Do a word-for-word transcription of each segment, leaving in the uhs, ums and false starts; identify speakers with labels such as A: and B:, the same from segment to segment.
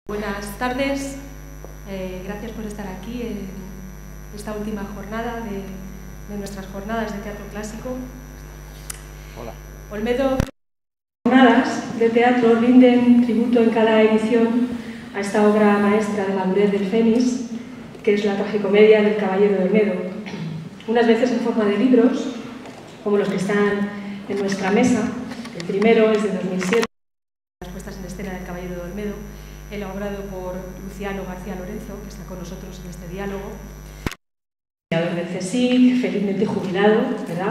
A: Buenas tardes, eh, gracias por estar aquí en esta última jornada de, de nuestras jornadas de teatro clásico.
B: Hola.
A: Olmedo. Jornadas de teatro rinden tributo en cada edición a esta obra maestra de madurez del Fénix, que es la tragicomedia del Caballero de Olmedo. Unas veces en forma de libros, como los que están en nuestra mesa. El primero es de dos mil siete, las puestas en escena del Caballero de Olmedo, elaborado por Luciano García Lorenzo, que está con nosotros en este diálogo. Creador del CSIC, felizmente jubilado, ¿verdad?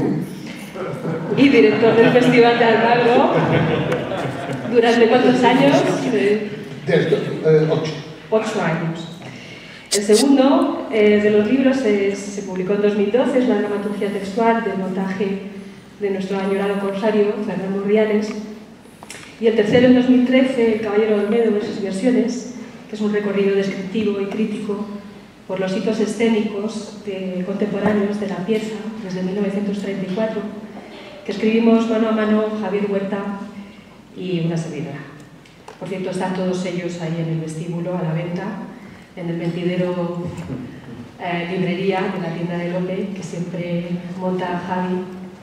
A: Y director del Festival de Almagro. ¿Durante cuántos años?
C: Desde eh, ocho.
A: Ocho años. El segundo eh, de los libros es, se publicó en dos mil doce, es la dramaturgia textual del montaje de nuestro añorado corsario, Fernando Riales. Y el tercero, en dos mil trece, El Caballero de Olmedo de sus versiones, que es un recorrido descriptivo y crítico por los hitos escénicos de, contemporáneos de la pieza, desde mil novecientos treinta y cuatro, que escribimos mano a mano Javier Huerta y una servidora. Por cierto, están todos ellos ahí en el vestíbulo a la venta, en el mentidero eh, librería de la tienda de Lope, que siempre monta Javi,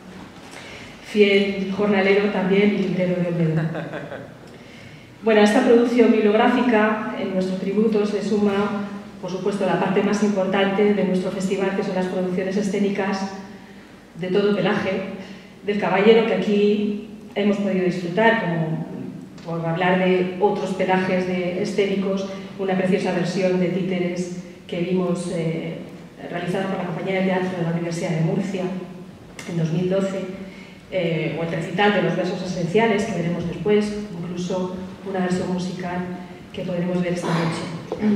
A: fiel jornalero también y librero de Olmedo. Bueno, a esta producción bibliográfica, en nuestro tributo, se suma, por supuesto, la parte más importante de nuestro festival, que son las producciones escénicas de todo pelaje, del Caballero, que aquí hemos podido disfrutar, como por hablar de otros pelajes de escénicos, una preciosa versión de Títeres que vimos eh, realizada por la Compañía de Teatro de la Universidad de Murcia en dos mil doce, Eh, o el recital de los versos esenciales, que veremos después, incluso una versión musical que podremos ver esta noche.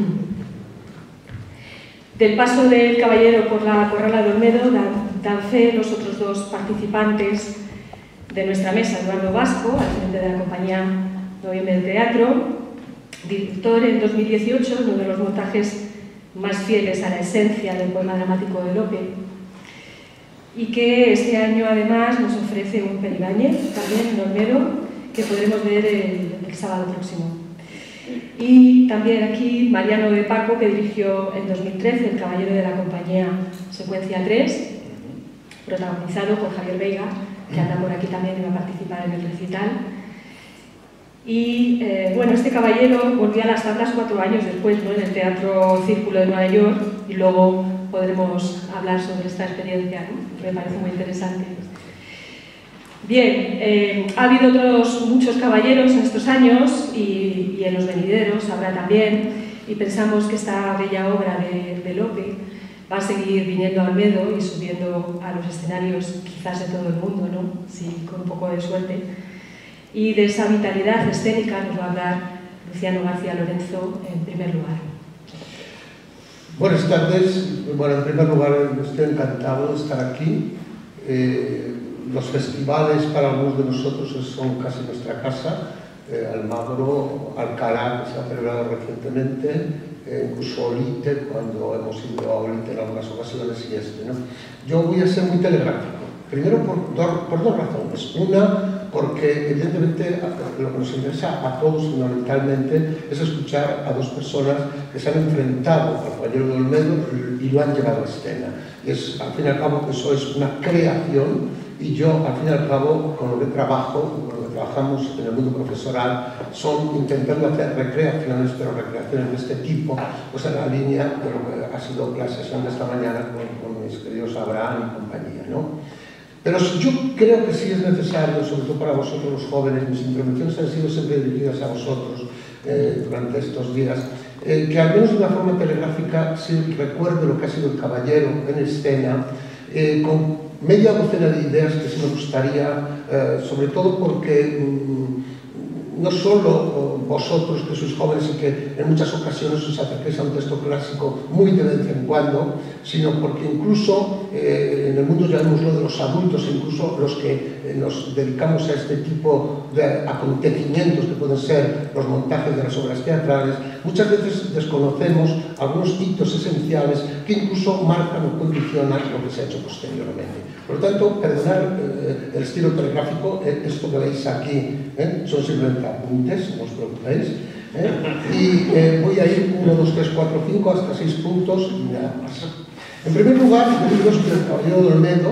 A: Del paso del Caballero por la Corrala de Olmedo dan, dan fe los otros dos participantes de nuestra mesa: Eduardo Vasco, al frente de la Compañía Noviembre de Teatro, director en dos mil dieciocho, uno de los montajes más fieles a la esencia del poema dramático de Lope, y que este año además nos ofrece un Peribáñez, también en Olmedo, que podremos ver el, el sábado próximo. Y también aquí Mariano de Paco, que dirigió en dos mil trece El Caballero de la Compañía Secuencia tres, protagonizado por Javier Veiga, que anda por aquí también y va a participar en el recital. Y eh, bueno, este caballero volvió a las tablas cuatro años después, ¿no?, en el Teatro Círculo de Nueva York, y luego podremos hablar sobre esta experiencia, ¿no? Me parece muy interesante. Bien, eh, ha habido otros muchos caballeros en estos años y, y en los venideros habrá también, y pensamos que esta bella obra de, de Lope va a seguir viniendo a Olmedo y subiendo a los escenarios quizás de todo el mundo, ¿no?, sí, con un poco de suerte. Y de esa vitalidad escénica nos va a hablar Luciano García Lorenzo en primer lugar.
C: Buenas tardes. Bueno, en primer lugar, estoy encantado de estar aquí. Eh, los festivales para algunos de nosotros son casi nuestra casa. Eh, Almagro, Alcalá, que se ha celebrado recientemente, eh, incluso Olite, cuando hemos ido a Olite en algunas ocasiones, y este, ¿no? Yo voy a ser muy telegráfico. Primero por, do, por dos razones. Una, porque evidentemente lo que nos interesa a todos fundamentalmente es escuchar a dos personas que se han enfrentado al Caballero de Olmedo y lo han llevado a escena. Y es, al fin y al cabo, eso es una creación, y yo, al fin y al cabo, con lo que trabajo, con lo que trabajamos en el mundo profesoral, son intentando hacer recreaciones, pero recreaciones de este tipo, pues en la línea de lo que ha sido la sesión de esta mañana con, con mis queridos Abraham y compañía, ¿no? Pero yo creo que sí es necesario, sobre todo para vosotros los jóvenes, mis intervenciones han sido siempre dirigidas a vosotros eh, durante estos días, eh, que al menos de una forma telegráfica sí recuerde lo que ha sido el Caballero en escena, eh, con media docena de ideas que sí me gustaría, eh, sobre todo porque mmm, no solo vosotros que sois jóvenes y que en muchas ocasiones os acerquéis a un texto clásico muy de vez en cuando, sino porque incluso eh, en el mundo, llamémoslo, de los adultos, incluso los que eh, nos dedicamos a este tipo de acontecimientos que pueden ser los montajes de las obras teatrales, muchas veces desconocemos algunos hitos esenciales que incluso marcan o condicionan lo que se ha hecho posteriormente. Por lo tanto, perdonad eh, el estilo telegráfico, eh, esto que veis aquí eh, son simplemente apuntes, no os preocupéis, ¿eh? Y eh, voy a ir uno, dos, tres, cuatro, cinco, hasta seis puntos y nada más. En primer lugar, yo digo que el Caballero de Olmedo,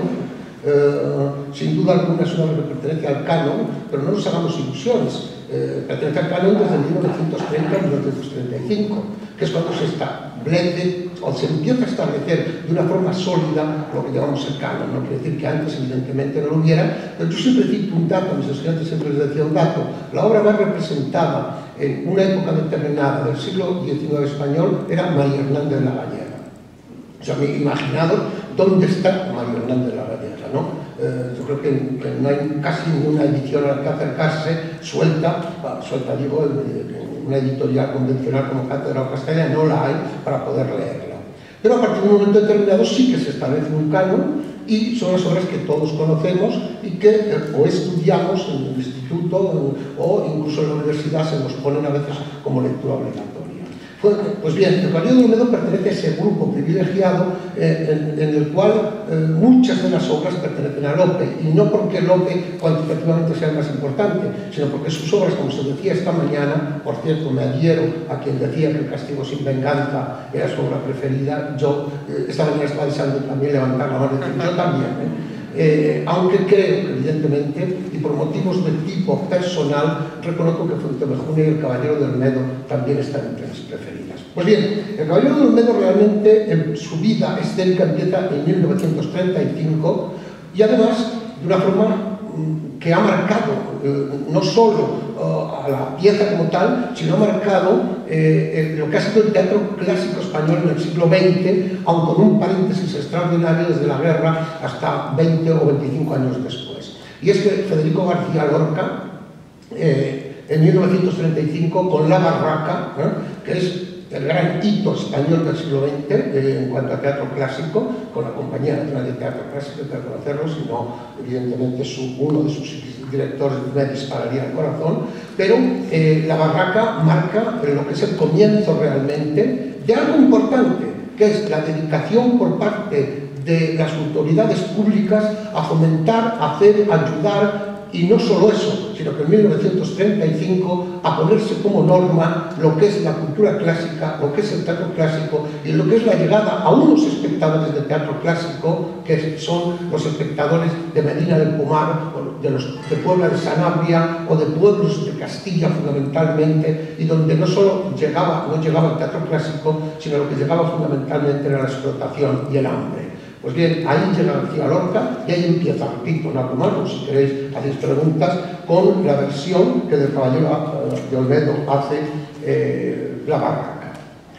C: eh, sin duda alguna, es una obra que pertenece al canon, pero no nos hagamos ilusiones. Eh, pertenece al canon desde mil novecientos treinta a mil novecientos treinta y cinco, que es cuando se establece o se empieza a establecer de una forma sólida lo que llamamos el canon. No quiere decir que antes evidentemente no lo hubiera, pero yo siempre cito un dato, a mis estudiantes siempre les decía un dato: la obra más representada en una época determinada del siglo diecinueve español era María Hernández de la Gallega. O sea, me he imaginado dónde está María Hernández de la Gallega, ¿no? Eh, yo creo que, que no hay casi ninguna edición a la que acercarse suelta, suelta digo, una editorial convencional como Cátedra o Castella no la hay para poder leerla. Pero a partir de un momento determinado sí que se establece un canon y son las obras que todos conocemos y que eh, o estudiamos en el instituto o incluso en la universidad se nos ponen a veces como lectura obligatoria. Pues bien, el Caballero de Olmedo pertenece a ese grupo privilegiado eh, en, en el cual eh, muchas de las obras pertenecen a Lope, y no porque Lope cuantitativamente sea el más importante, sino porque sus obras, como se decía esta mañana, por cierto, me adhiero a quien decía que El castigo sin venganza era su obra preferida. Yo eh, esta mañana estaba deseando también levantar la mano y decir, yo también, ¿eh? Eh, aunque creo que evidentemente, y por motivos de tipo personal, reconozco que Fuenteovejuna y El Caballero de Olmedo también están entre mis preferidas. Pues bien, El Caballero de Olmedo realmente en su vida escénica empieza en mil novecientos treinta y cinco y además de una forma que ha marcado eh, no solo uh, a la pieza como tal, sino ha marcado eh, lo que ha sido el teatro clásico español en el siglo veinte, aun con un paréntesis extraordinario desde la guerra hasta veinte o veinticinco años después. Y es que Federico García Lorca, eh, en mil novecientos treinta y cinco, con La Barraca, ¿eh? que es el gran hito español del siglo veinte eh, en cuanto a teatro clásico, con la Compañía Nacional de Teatro Clásico, para conocerlo, sino evidentemente su, uno de sus directores me dispararía al corazón, pero eh, La Barraca marca lo que es el comienzo realmente de algo importante, que es la dedicación por parte de las autoridades públicas a fomentar, a hacer, a ayudar. Y no solo eso, sino que en mil novecientos treinta y cinco a ponerse como norma lo que es la cultura clásica, lo que es el teatro clásico y lo que es la llegada a unos espectadores de teatro clásico que son los espectadores de Medina del Pomar, de, los, de Puebla de Sanabria o de pueblos de Castilla fundamentalmente, y donde no solo llegaba, no llegaba el teatro clásico, sino lo que llegaba fundamentalmente era la explotación y el hambre. Pues bien, ahí llega García Lorca y ahí empieza, repito, no Narcomano, si queréis hacéis preguntas, con la versión que del Caballero de Olmedo hace eh, La Barraca.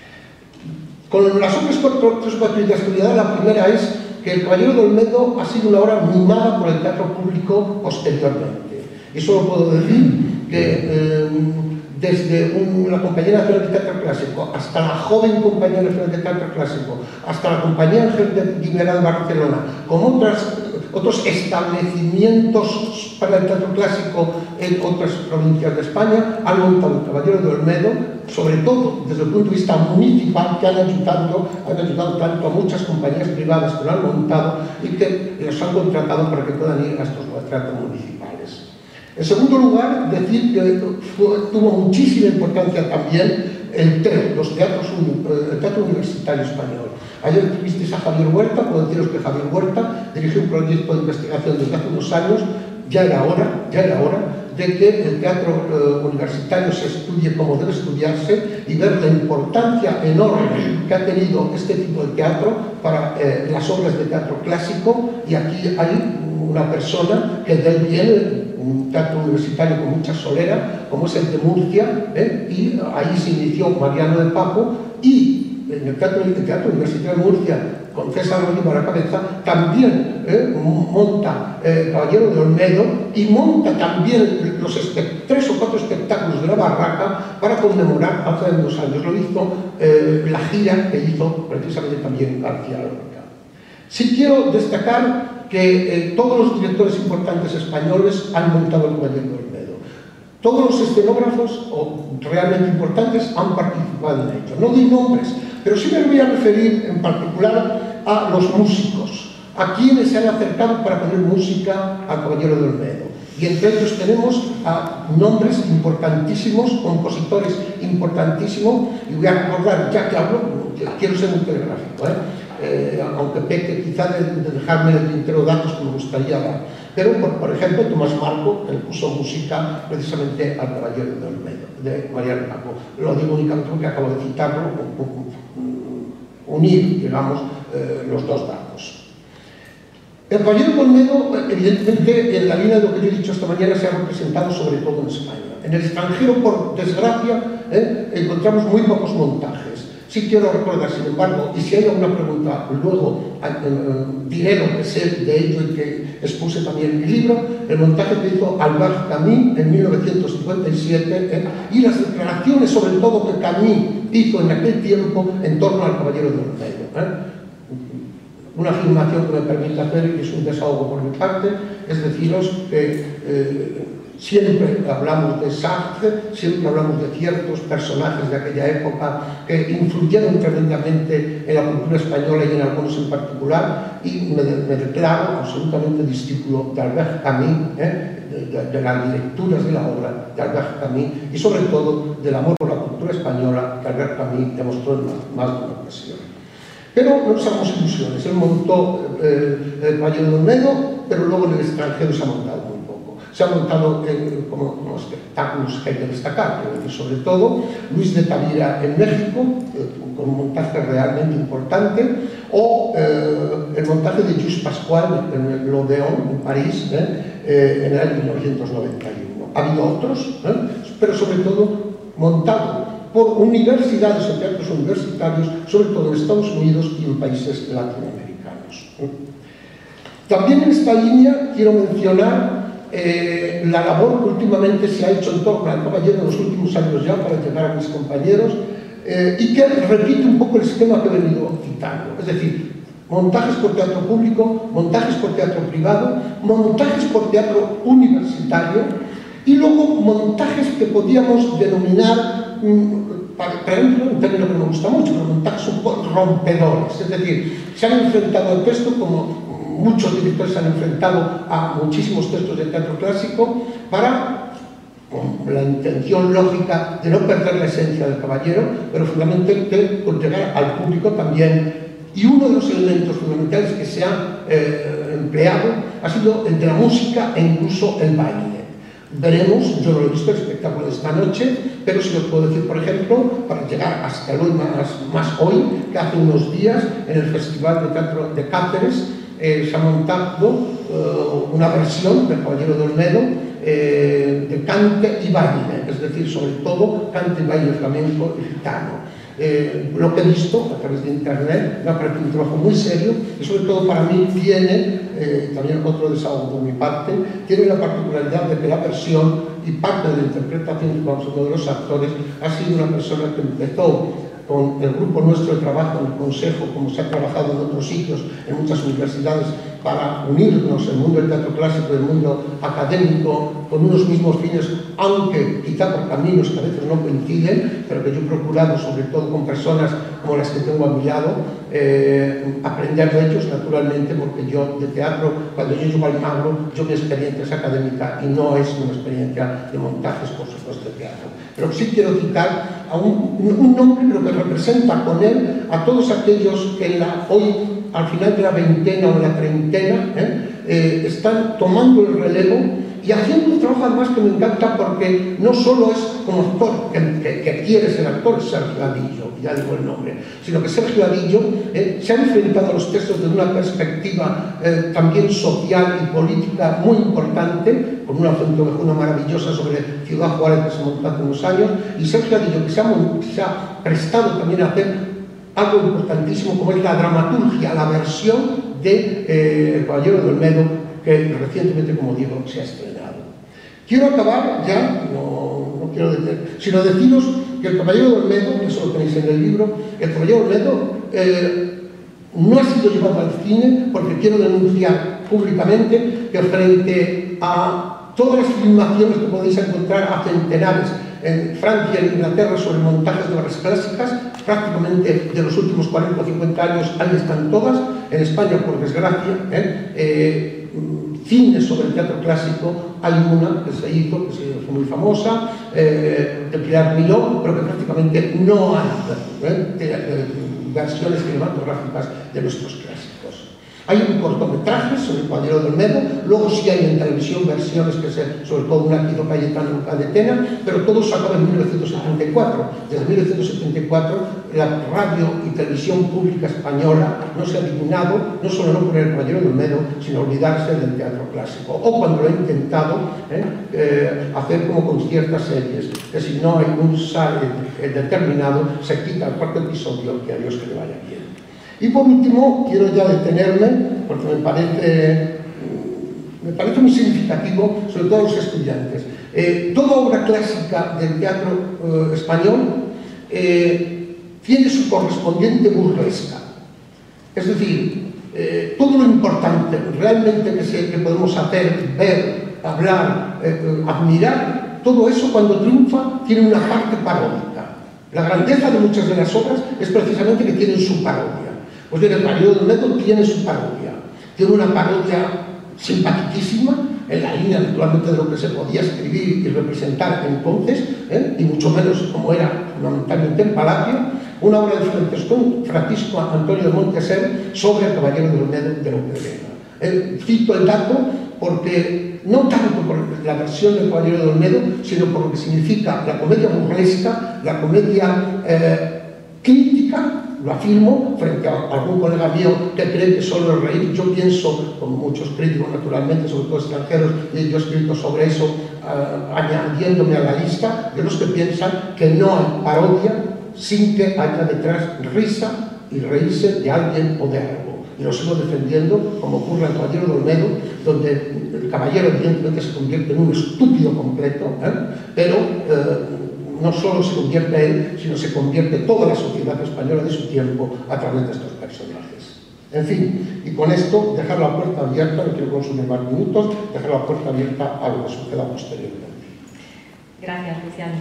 C: Con las otras cuatro, tres o cuatro ideas que voy a dar, la primera es que El Caballero de Olmedo ha sido una obra mimada por el teatro público posteriormente. Y solo puedo decir que eh, desde un, la Compañía Nacional de Teatro Clásico hasta la joven Compañía Nacional de Teatro Clásico, hasta la Compañía Ángel de Guimerá de Barcelona, con otras, otros establecimientos para el teatro clásico en otras provincias de España, han montado El Caballero de Olmedo, sobre todo desde el punto de vista municipal, que han ayudado, han ayudado tanto a muchas compañías privadas que lo han montado y que los han contratado para que puedan ir a estos teatros municipales. En segundo lugar, decir que fue, tuvo muchísima importancia también el T E U, los teatros, el Teatro Universitario Español. Ayer visteis a Javier Huerta, puedo deciros que Javier Huerta dirigió un proyecto de investigación desde hace unos años, ya era hora, ya era hora de que el teatro eh, universitario se estudie como debe estudiarse y ver la importancia enorme que ha tenido este tipo de teatro para eh, las obras de teatro clásico, y aquí hay una persona que de él viene, un teatro universitario con mucha solera, como es el de Murcia, ¿eh? Y ahí se inició Mariano de Papo, y en el Teatro, el teatro Universitario de Murcia, con César Olivo a la cabeza, también ¿eh? monta eh, Caballero de Olmedo, y monta también los tres o cuatro espectáculos de La Barraca para conmemorar hace unos años. Lo hizo eh, la gira que hizo precisamente también García Lorca. Sí quiero destacar que eh, todos los directores importantes españoles han montado El Caballero de Olmedo. Todos los escenógrafos o realmente importantes han participado en ello. No doy nombres, pero sí me voy a referir en particular a los músicos, a quienes se han acercado para poner música al Caballero de Olmedo. Y entre ellos tenemos a nombres importantísimos, compositores importantísimos, y voy a recordar, ya que hablo, quiero ser muy telegráfico, ¿eh? Eh, aunque peque quizá de, de dejarme el tintero datos que me gustaría dar. Pero, por, por ejemplo, Tomás Marco, que puso música precisamente al Caballero de Olmedo, de Mariano Paco. Lo digo únicamente porque acabo de citarlo, unir, digamos, eh, los dos datos. El Caballero de Olmedo, evidentemente, en la línea de lo que yo he dicho esta mañana, se ha representado sobre todo en España. En el extranjero, por desgracia, eh, encontramos muy pocos montajes. Sí quiero recordar, sin embargo, y si hay alguna pregunta, luego eh, diré lo que sé de ello y que expuse también en mi libro, el montaje que hizo Albert Camus en mil novecientos cincuenta y siete eh, y las declaraciones, sobre todo, que Camus hizo en aquel tiempo en torno al Caballero de Olmedo. Eh. Una afirmación que me permite hacer, y es un desahogo por mi parte, es deciros que eh, siempre hablamos de Sartre, siempre hablamos de ciertos personajes de aquella época que influyeron tremendamente en la cultura española y en algunos en particular, y me, me declaro absolutamente discípulo de Albert Camus, ¿eh? de, de, de las lecturas de la obra de Albert Camus y sobre todo del amor por la cultura española que Albert Camus demostró en más, más de una ocasión. Pero no nos hagamos ilusiones, él montó eh, el Caballero de Olmedo, pero luego en el extranjero se ha montado muy poco. Se ha montado eh, como, como espectáculos que hay que destacar, pero decir, sobre todo Luis de Tavira en México, eh, con un montaje realmente importante, o eh, el montaje de Just Pascual en el L'Odéon, en París, eh, eh, en el año mil novecientos noventa y uno. Ha habido otros, eh, pero sobre todo montado por universidades o teatros universitarios, sobre todo en Estados Unidos y en países latinoamericanos. También en esta línea quiero mencionar eh, la labor que últimamente se ha hecho en torno al Caballero en los últimos años ya, para llegar a mis compañeros, eh, y que repite un poco el esquema que he venido citando. Es decir, montajes por teatro público, montajes por teatro privado, montajes por teatro universitario, y luego montajes que podíamos denominar, por ejemplo, un término que me gusta mucho, pero montajes un poco rompedores. Es decir, se han enfrentado al texto, como muchos directores se han enfrentado a muchísimos textos de teatro clásico, para, con la intención lógica de no perder la esencia del Caballero, pero fundamentalmente por llegar al público también. Y uno de los elementos fundamentales que se ha eh, empleado ha sido el de la música e incluso el baile. Veremos, yo no lo he visto el espectáculo de esta noche, pero sí os puedo decir, por ejemplo, para llegar hasta hoy, más, más hoy, que hace unos días en el Festival de Teatro de Cáceres eh, se ha montado eh, una versión del Caballero de Olmedo eh, de cante y baile, es decir, sobre todo cante y baile flamenco y gitano. Eh, lo que he visto a través de internet me ha parecido un trabajo muy serio y sobre todo para mí tiene, eh, también otro desahogo por mi parte, tiene la particularidad de que la versión y parte de la interpretación que vamos a uno de los actores ha sido una persona que empezó con el grupo nuestro de trabajo en el Consejo, como se ha trabajado en otros sitios, en muchas universidades, para unirnos el mundo del teatro clásico y el mundo académico con unos mismos fines, aunque quizá por caminos que a veces no coinciden, pero que yo he procurado, sobre todo con personas como las que tengo a mi lado, eh, aprender de ellos naturalmente, porque yo de teatro, cuando yo llego al Magro, yo mi experiencia es académica y no es una experiencia de montajes, por supuesto, de teatro. Pero sí quiero citar a un, un nombre, pero que representa con él a todos aquellos que en la, hoy, al final de la veintena o de la treintena, ¿eh? Eh, están tomando el relevo y haciendo un trabajo además que me encanta, porque no solo es como actor, que, que, que quiere ser actor, Sergio Adillo, ya digo el nombre, sino que Sergio Adillo eh, se ha enfrentado a los textos desde una perspectiva eh, también social y política muy importante, con una fotografía maravillosa sobre Ciudad Juárez que se montó hace unos años, y Sergio Adillo, que se ha, se ha prestado también a hacer algo importantísimo como es la dramaturgia, la versión de eh, El Caballero de Olmedo, que recientemente, como digo, se ha estrenado. Quiero acabar ya, no, no quiero decir, sino deciros que El Caballero de Olmedo, eso lo tenéis en el libro, El Caballero de Olmedo eh, no ha sido llevado al cine, porque quiero denunciar públicamente que frente a todas las filmaciones que podéis encontrar a centenares en Francia y en Inglaterra sobre montajes de obras clásicas, prácticamente de los últimos cuarenta o cincuenta años, ahí están todas. En España, por desgracia, ¿eh? Eh, cine sobre el teatro clásico hay una que se hizo, que se fue muy famosa, eh, de Pilar Miró, pero que prácticamente no hay eh, de, de, versiones cinematográficas de nuestros clásicos. Hay un cortometraje sobre el Caballero de Olmedo, luego sí hay en televisión versiones que se, sobre todo una Guido Cayetano de Tena, pero todo se acaba en mil novecientos setenta y cuatro. Desde mil novecientos setenta y cuatro la radio y televisión pública española no se ha dignado, no solo no poner el Caballero de Olmedo, sino olvidarse del teatro clásico. O cuando lo ha intentado eh, eh, hacer como con ciertas series, que si no hay un sale determinado, se quita el cuarto episodio, que a Dios que le vaya bien. Y por último, quiero ya detenerme, porque me parece, me parece muy significativo, sobre todo a los estudiantes. Eh, toda obra clásica del teatro eh, español eh, tiene su correspondiente burlesca. Es decir, eh, todo lo importante realmente que, se, que podemos hacer, ver, hablar, eh, admirar, todo eso cuando triunfa tiene una parte paródica. La grandeza de muchas de las obras es precisamente que tienen su parodia. Pues bien, el Caballero de Olmedo tiene su parodia. Tiene una parodia simpaticísima, en la línea naturalmente de lo que se podía escribir y representar entonces, ¿eh? y mucho menos como era fundamentalmente en Palacio, una obra de Francisco Antonio de Monteser sobre el Caballero de Olmedo de Lope de Vega. Eh, cito el dato porque no tanto por la versión del Caballero de Olmedo, sino por lo que significa la comedia burlesca, la comedia eh, crítica, lo afirmo, frente a algún colega mío que cree que solo es reír. Yo pienso, como muchos críticos naturalmente, sobre todo extranjeros, y yo he escrito sobre eso, uh, añadiéndome a la lista de los que piensan que no hay parodia sin que haya detrás risa y reírse de alguien o de algo. Y lo sigo defendiendo, como ocurre en el Caballero de Olmedo, donde el caballero evidentemente se convierte en un estúpido completo, ¿eh? pero uh, no solo se convierte él, sino se convierte toda la sociedad española de su tiempo a través de estos personajes. En fin, y con esto dejar la puerta abierta, no quiero consumir más minutos, dejar la puerta abierta a lo que suceda posteriormente.
A: Gracias, Luciano.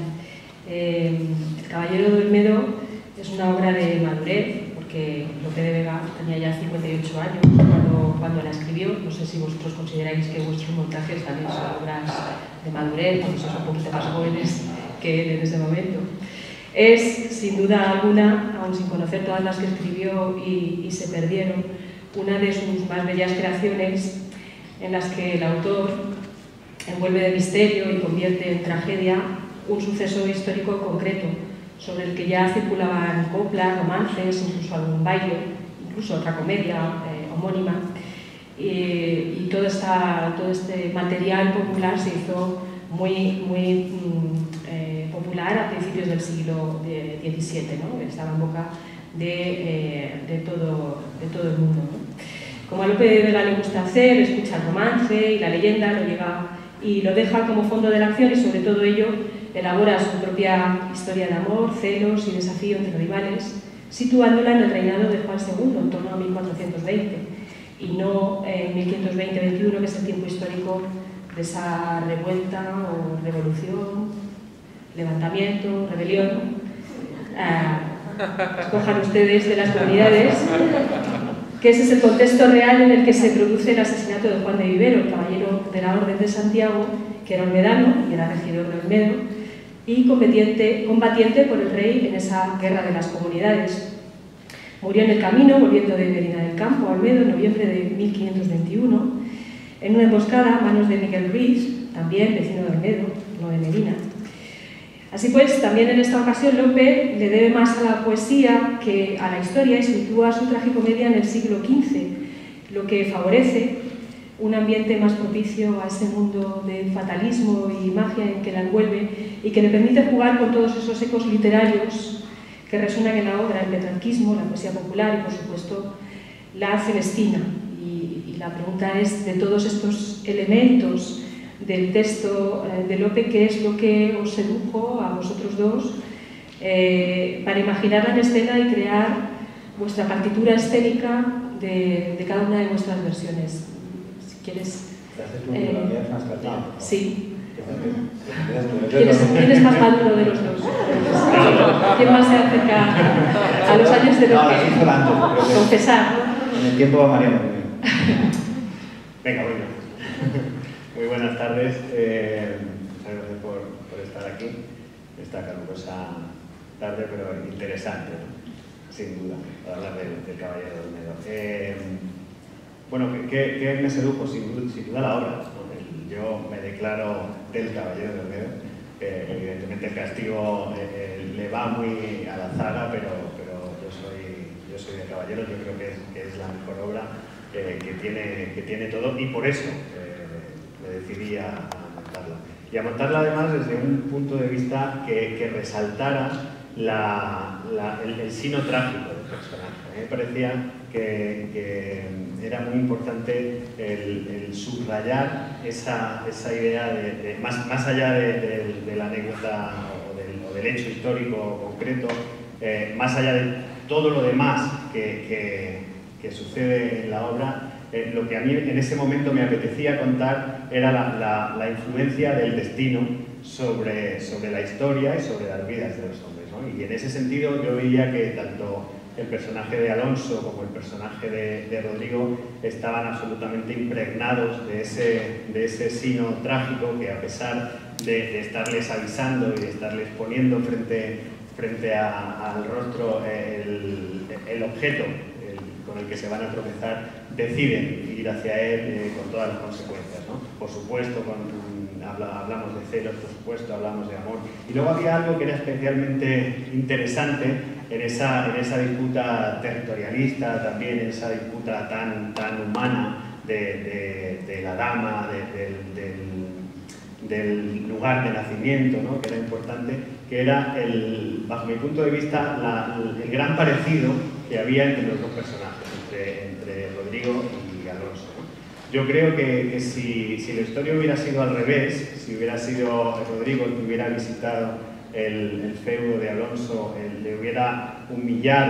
A: Eh, el Caballero de Olmedo es una obra de madurez, porque Lope de Vega tenía ya cincuenta y ocho años cuando, cuando la escribió. No sé si vosotros consideráis que vuestros montajes también son obras de madurez, porque sois un poquito más jóvenes que él en ese momento. Es, sin duda alguna, aun sin conocer todas las que escribió y, y se perdieron, una de sus más bellas creaciones en las que el autor envuelve de misterio y convierte en tragedia un suceso histórico concreto, sobre el que ya circulaban coplas, romances, incluso algún baile, incluso otra comedia eh, homónima, y, y todo, esta, todo este material popular se hizo muy, muy eh, popular a principios del siglo diecisiete, ¿no? Estaba en boca de, eh, de, todo, de todo el mundo, ¿no? Como a Lope de Vega le gusta hacer, escucha el romance y la leyenda, lo lleva y lo deja como fondo de la acción, y sobre todo ello elabora su propia historia de amor, celos y desafío entre rivales, situándola en el reinado de Juan segundo, en torno a mil cuatrocientos veinte, y no en mil quinientos veinte veintiuno, que es el tiempo histórico de esa revuelta o revolución, levantamiento, rebelión. Uh, escojan ustedes de las comunidades, que ese es el contexto real en el que se produce el asesinato de Juan de Vivero, el caballero de la Orden de Santiago, que era olmedano y era regidor de Olmedo, y combatiente, combatiente por el rey en esa guerra de las comunidades. Murió en el camino, volviendo de Medina del Campo a Olmedo en noviembre de mil quinientos veintiuno, en una emboscada a manos de Miguel Ruiz, también vecino de Olmedo, no de Medina. Así pues, también en esta ocasión Lope le debe más a la poesía que a la historia y sitúa su tragicomedia en el siglo quince, lo que favorece un ambiente más propicio a ese mundo de fatalismo y magia en que la envuelve y que le permite jugar con todos esos ecos literarios que resuenan en la obra, el petrarquismo, la poesía popular y, por supuesto, la celestina. Y, y la pregunta es, de todos estos elementos del texto de Lope, ¿qué es lo que os sedujo a vosotros dos eh, para imaginarla en escena y crear vuestra partitura escénica de, de cada una de vuestras versiones? Si quieres... Eh, sí. ¿Quién es, ¿Quién es más maduro de los dos? ¿Quién más se acerca a los años de Lope?
B: No,
A: confesar,
B: ¿no? En el tiempo va María muy bien. Venga, venga. Muy buenas tardes. Eh, muchas gracias por, por estar aquí. Esta calurosa tarde, pero interesante, ¿no? Sin duda, para hablar del, del Caballero de Olmedo. Eh, bueno, ¿qué, ¿qué me sedujo? Sin duda, sin duda la obra, ¿no? El, yo me declaro del Caballero de Olmedo. Eh, evidentemente el castigo eh, le va muy a la zaga, pero, pero yo soy, yo soy de Caballero. Yo creo que es, que es la mejor obra eh, que, tiene, que tiene todo, y por eso eh, me decidí a, a montarla. Y a montarla además desde un punto de vista que, que resaltara la, la, el, el sino trágico del personaje. A mí me parecía que, que era muy importante el, el subrayar esa, esa idea, de, de, más, más allá de, de, de la anécdota o del, o del hecho histórico concreto, eh, más allá de todo lo demás que, que, que sucede en la obra. Eh, lo que a mí en ese momento me apetecía contar era la, la, la influencia del destino sobre, sobre la historia y sobre las vidas de los hombres, ¿no? Y en ese sentido yo veía que tanto el personaje de Alonso como el personaje de, de Rodrigo estaban absolutamente impregnados de ese, de ese sino trágico que, a pesar de, de estarles avisando y de estarles poniendo frente, frente a, al rostro el, el objeto con el que se van a tropezar, deciden ir hacia él eh, con todas las consecuencias, ¿no? Por supuesto, con, habla, hablamos de celos, por supuesto, hablamos de amor. Y luego había algo que era especialmente interesante en esa, en esa disputa territorialista, también en esa disputa tan, tan humana de, de, de la dama, de, de, del, del lugar de nacimiento, ¿no? Que era importante, que era, el, bajo mi punto de vista, la, el gran parecido que había entre los dos personajes, entre, entre Rodrigo y Alonso, ¿no? Yo creo que, que si, si la historia hubiera sido al revés, si hubiera sido Rodrigo el que hubiera visitado el, el feudo de Alonso, el, le hubiera humillado,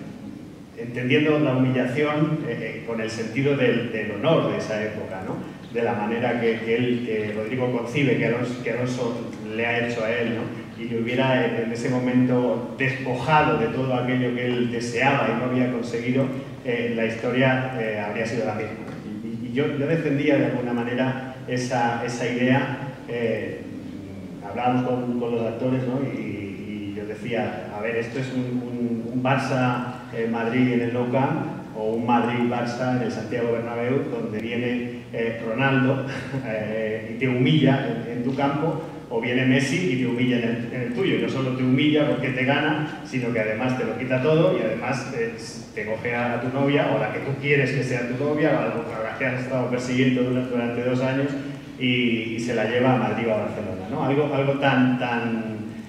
B: eh, entendiendo la humillación eh, con el sentido del, del honor de esa época, ¿no? De la manera que, que, él, que Rodrigo concibe que Alonso, que Alonso le ha hecho a él, ¿no? Y le hubiera en ese momento despojado de todo aquello que él deseaba y no había conseguido, eh, la historia eh, habría sido la misma. Y, y yo, yo defendía de alguna manera esa, esa idea. Eh, hablábamos con, con los actores, ¿no? y, y yo decía, a ver, esto es un, un, un Barça-Madrid en el Nou Camp, o un Madrid-Barça en el Santiago Bernabéu, donde viene eh, Ronaldo eh, y te humilla en, en tu campo, o viene Messi y te humilla en el, en el tuyo. Y no solo te humilla porque te gana, sino que además te lo quita todo y además eh, te coge a tu novia, o la que tú quieres que sea tu novia, o la que has estado persiguiendo durante, durante dos años, y, y se la lleva a Madrid o a Barcelona, ¿no? Algo, algo tan, tan,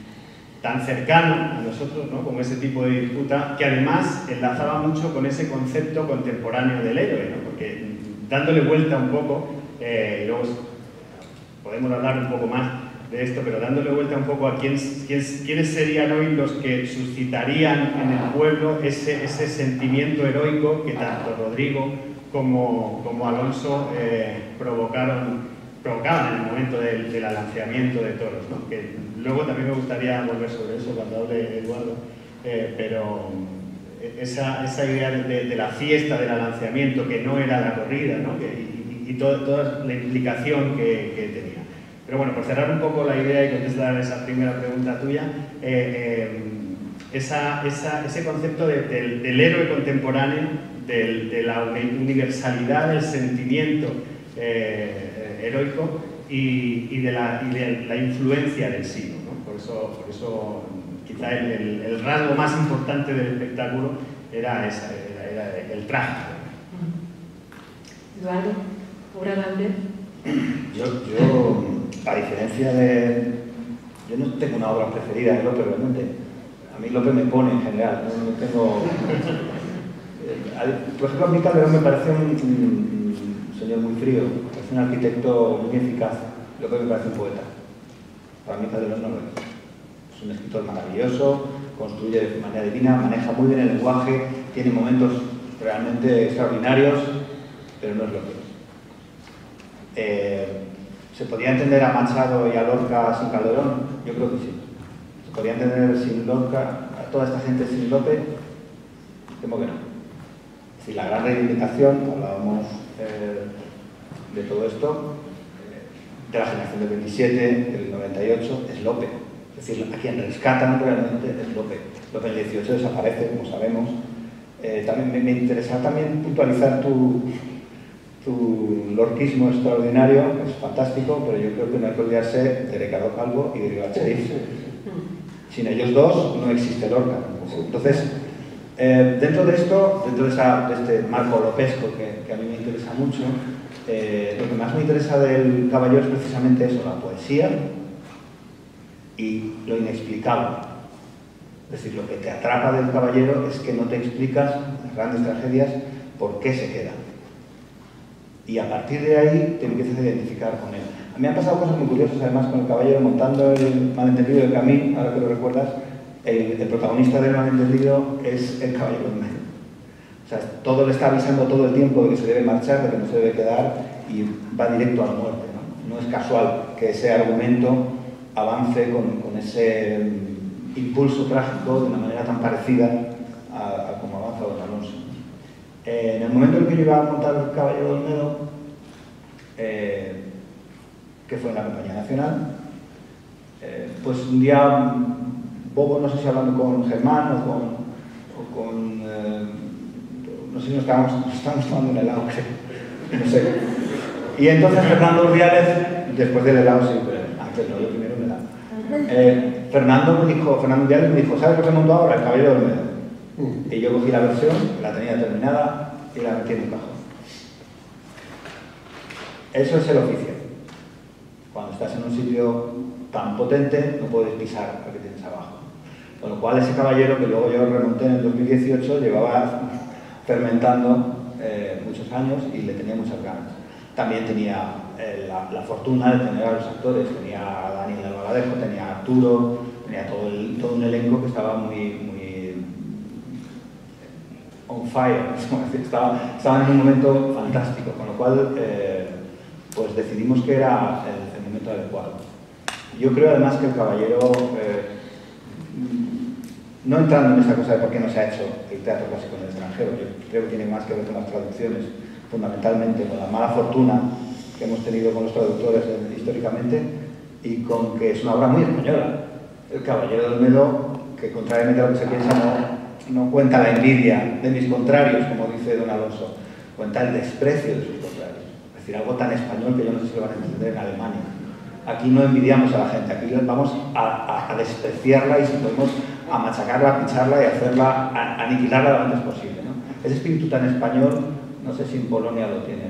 B: tan cercano a nosotros, ¿no? Como ese tipo de disputa, que además enlazaba mucho con ese concepto contemporáneo del héroe, ¿no? Porque dándole vuelta un poco, eh, y luego podemos hablar un poco más de esto, pero dándole vuelta un poco a quién, quién, quiénes serían hoy los que suscitarían en el pueblo ese, ese sentimiento heroico que tanto Rodrigo como, como Alonso eh, provocaron, provocaban en el momento del, del alanceamiento de toros, ¿no? Que luego también me gustaría volver sobre eso cuando hable Eduardo, eh, pero esa, esa idea de, de la fiesta del alanceamiento, que no era la corrida, ¿no? Que, y, y todo, toda la implicación que, que tenía. Pero bueno, por cerrar un poco la idea y contestar esa primera pregunta tuya, eh, eh, esa, esa, ese concepto de, de, del héroe contemporáneo, de, de la universalidad del sentimiento eh, heroico y, y, de la, y de la influencia del siglo, ¿no? Por eso, por eso quizá el, el, el rasgo más importante del espectáculo era, esa, era, era el traje.
A: Eduardo, obra grande.
D: Yo, yo, a diferencia de... Yo no tengo una obra preferida de Lope, realmente. A mí Lope me pone en general, no, no tengo... Por ejemplo, a mí Calderón me parece un, un, un señor muy frío, me parece un arquitecto muy eficaz. Lope me parece un poeta. Para mí Calderón no lo es. Es un escritor maravilloso, construye de manera divina, maneja muy bien el lenguaje, tiene momentos realmente extraordinarios, pero no es Lope. Eh, ¿Se podía entender a Machado y a Lorca sin Calderón? Yo creo que sí. ¿Se podía entender sin Lorca, a toda esta gente sin Lope? Temo que no. Es decir, la gran reivindicación, hablábamos eh, de todo esto, de la generación del veintisiete, del noventa y ocho, es Lope. Es decir, a quien rescatan realmente es Lope. Lope en el dieciocho desaparece, como sabemos. Eh, también me, me interesa también puntualizar tu, tu lorquismo extraordinario, que es fantástico, pero yo creo que no hay que olvidarse de Ricardo Calvo y de Rival Cherif. Sin ellos dos no existe Lorca. Entonces, eh, dentro de esto, dentro de, esa, de este marco lopesco que, que a mí me interesa mucho, eh, lo que más me interesa del Caballero es precisamente eso, la poesía y lo inexplicable. Es decir, lo que te atrapa del Caballero es que no te explicas las grandes tragedias por qué se quedan. Y a partir de ahí te empiezas a identificar con él. A mí me han pasado cosas muy curiosas, además, con el Caballero, montando el malentendido de Camille, ahora que lo recuerdas, el, el protagonista del malentendido es el Caballero en medio. O sea, todo le está avisando todo el tiempo de que se debe marchar, de que no se debe quedar, y va directo a la muerte, ¿no? No es casual que ese argumento avance con, con ese impulso trágico de una manera tan parecida a, a como avanza Don Alonso. Eh, en el momento en que yo iba a montar el Caballero de Olmedo, eh, que fue en la Compañía Nacional, eh, pues un día, bobo, no sé si hablando con Germán o con, o con eh, no sé si nos estábamos, nos estábamos tomando un helado, creo, no sé. Y entonces Fernando Urdiales, después del helado, sí, pero antes no, yo primero un helado. Eh, Fernando me dijo, Fernando Urdiales me dijo, ¿sabes lo que montó ahora? El Caballero de Olmedo. Y yo cogí la versión, la tenía terminada y la metí en un cajón. Eso es el oficio. Cuando estás en un sitio tan potente, no puedes pisar lo que tienes abajo. Con lo cual, ese Caballero, que luego yo remonté en el dos mil dieciocho, llevaba fermentando eh, muchos años y le tenía muchas ganas. También tenía eh, la, la fortuna de tener a los actores. Tenía a Daniel Albaladejo, tenía a Arturo, tenía todo, el, todo un elenco que estaba muy, muy on fire. Estaba, estaba en un momento fantástico, con lo cual eh, pues decidimos que era el, el momento adecuado. Yo creo además que el Caballero, eh, no entrando en esta cosa de por qué no se ha hecho el teatro clásico en el extranjero, yo creo que tiene más que ver con las traducciones, fundamentalmente con la mala fortuna que hemos tenido con los traductores eh, históricamente, y con que es una obra muy española. El Caballero de Olmedo, que contrariamente a lo que se piensa, no, no cuenta la envidia de mis contrarios, como dice don Alonso, cuenta el desprecio de sus contrarios. Es decir, algo tan español que yo no sé si lo van a entender en Alemania. Aquí no envidiamos a la gente, aquí vamos a, a, a despreciarla y si podemos a machacarla, a picharla y hacerla, a, a aniquilarla lo antes posible, ¿no? Ese espíritu tan español, no sé si en Polonia lo tienen.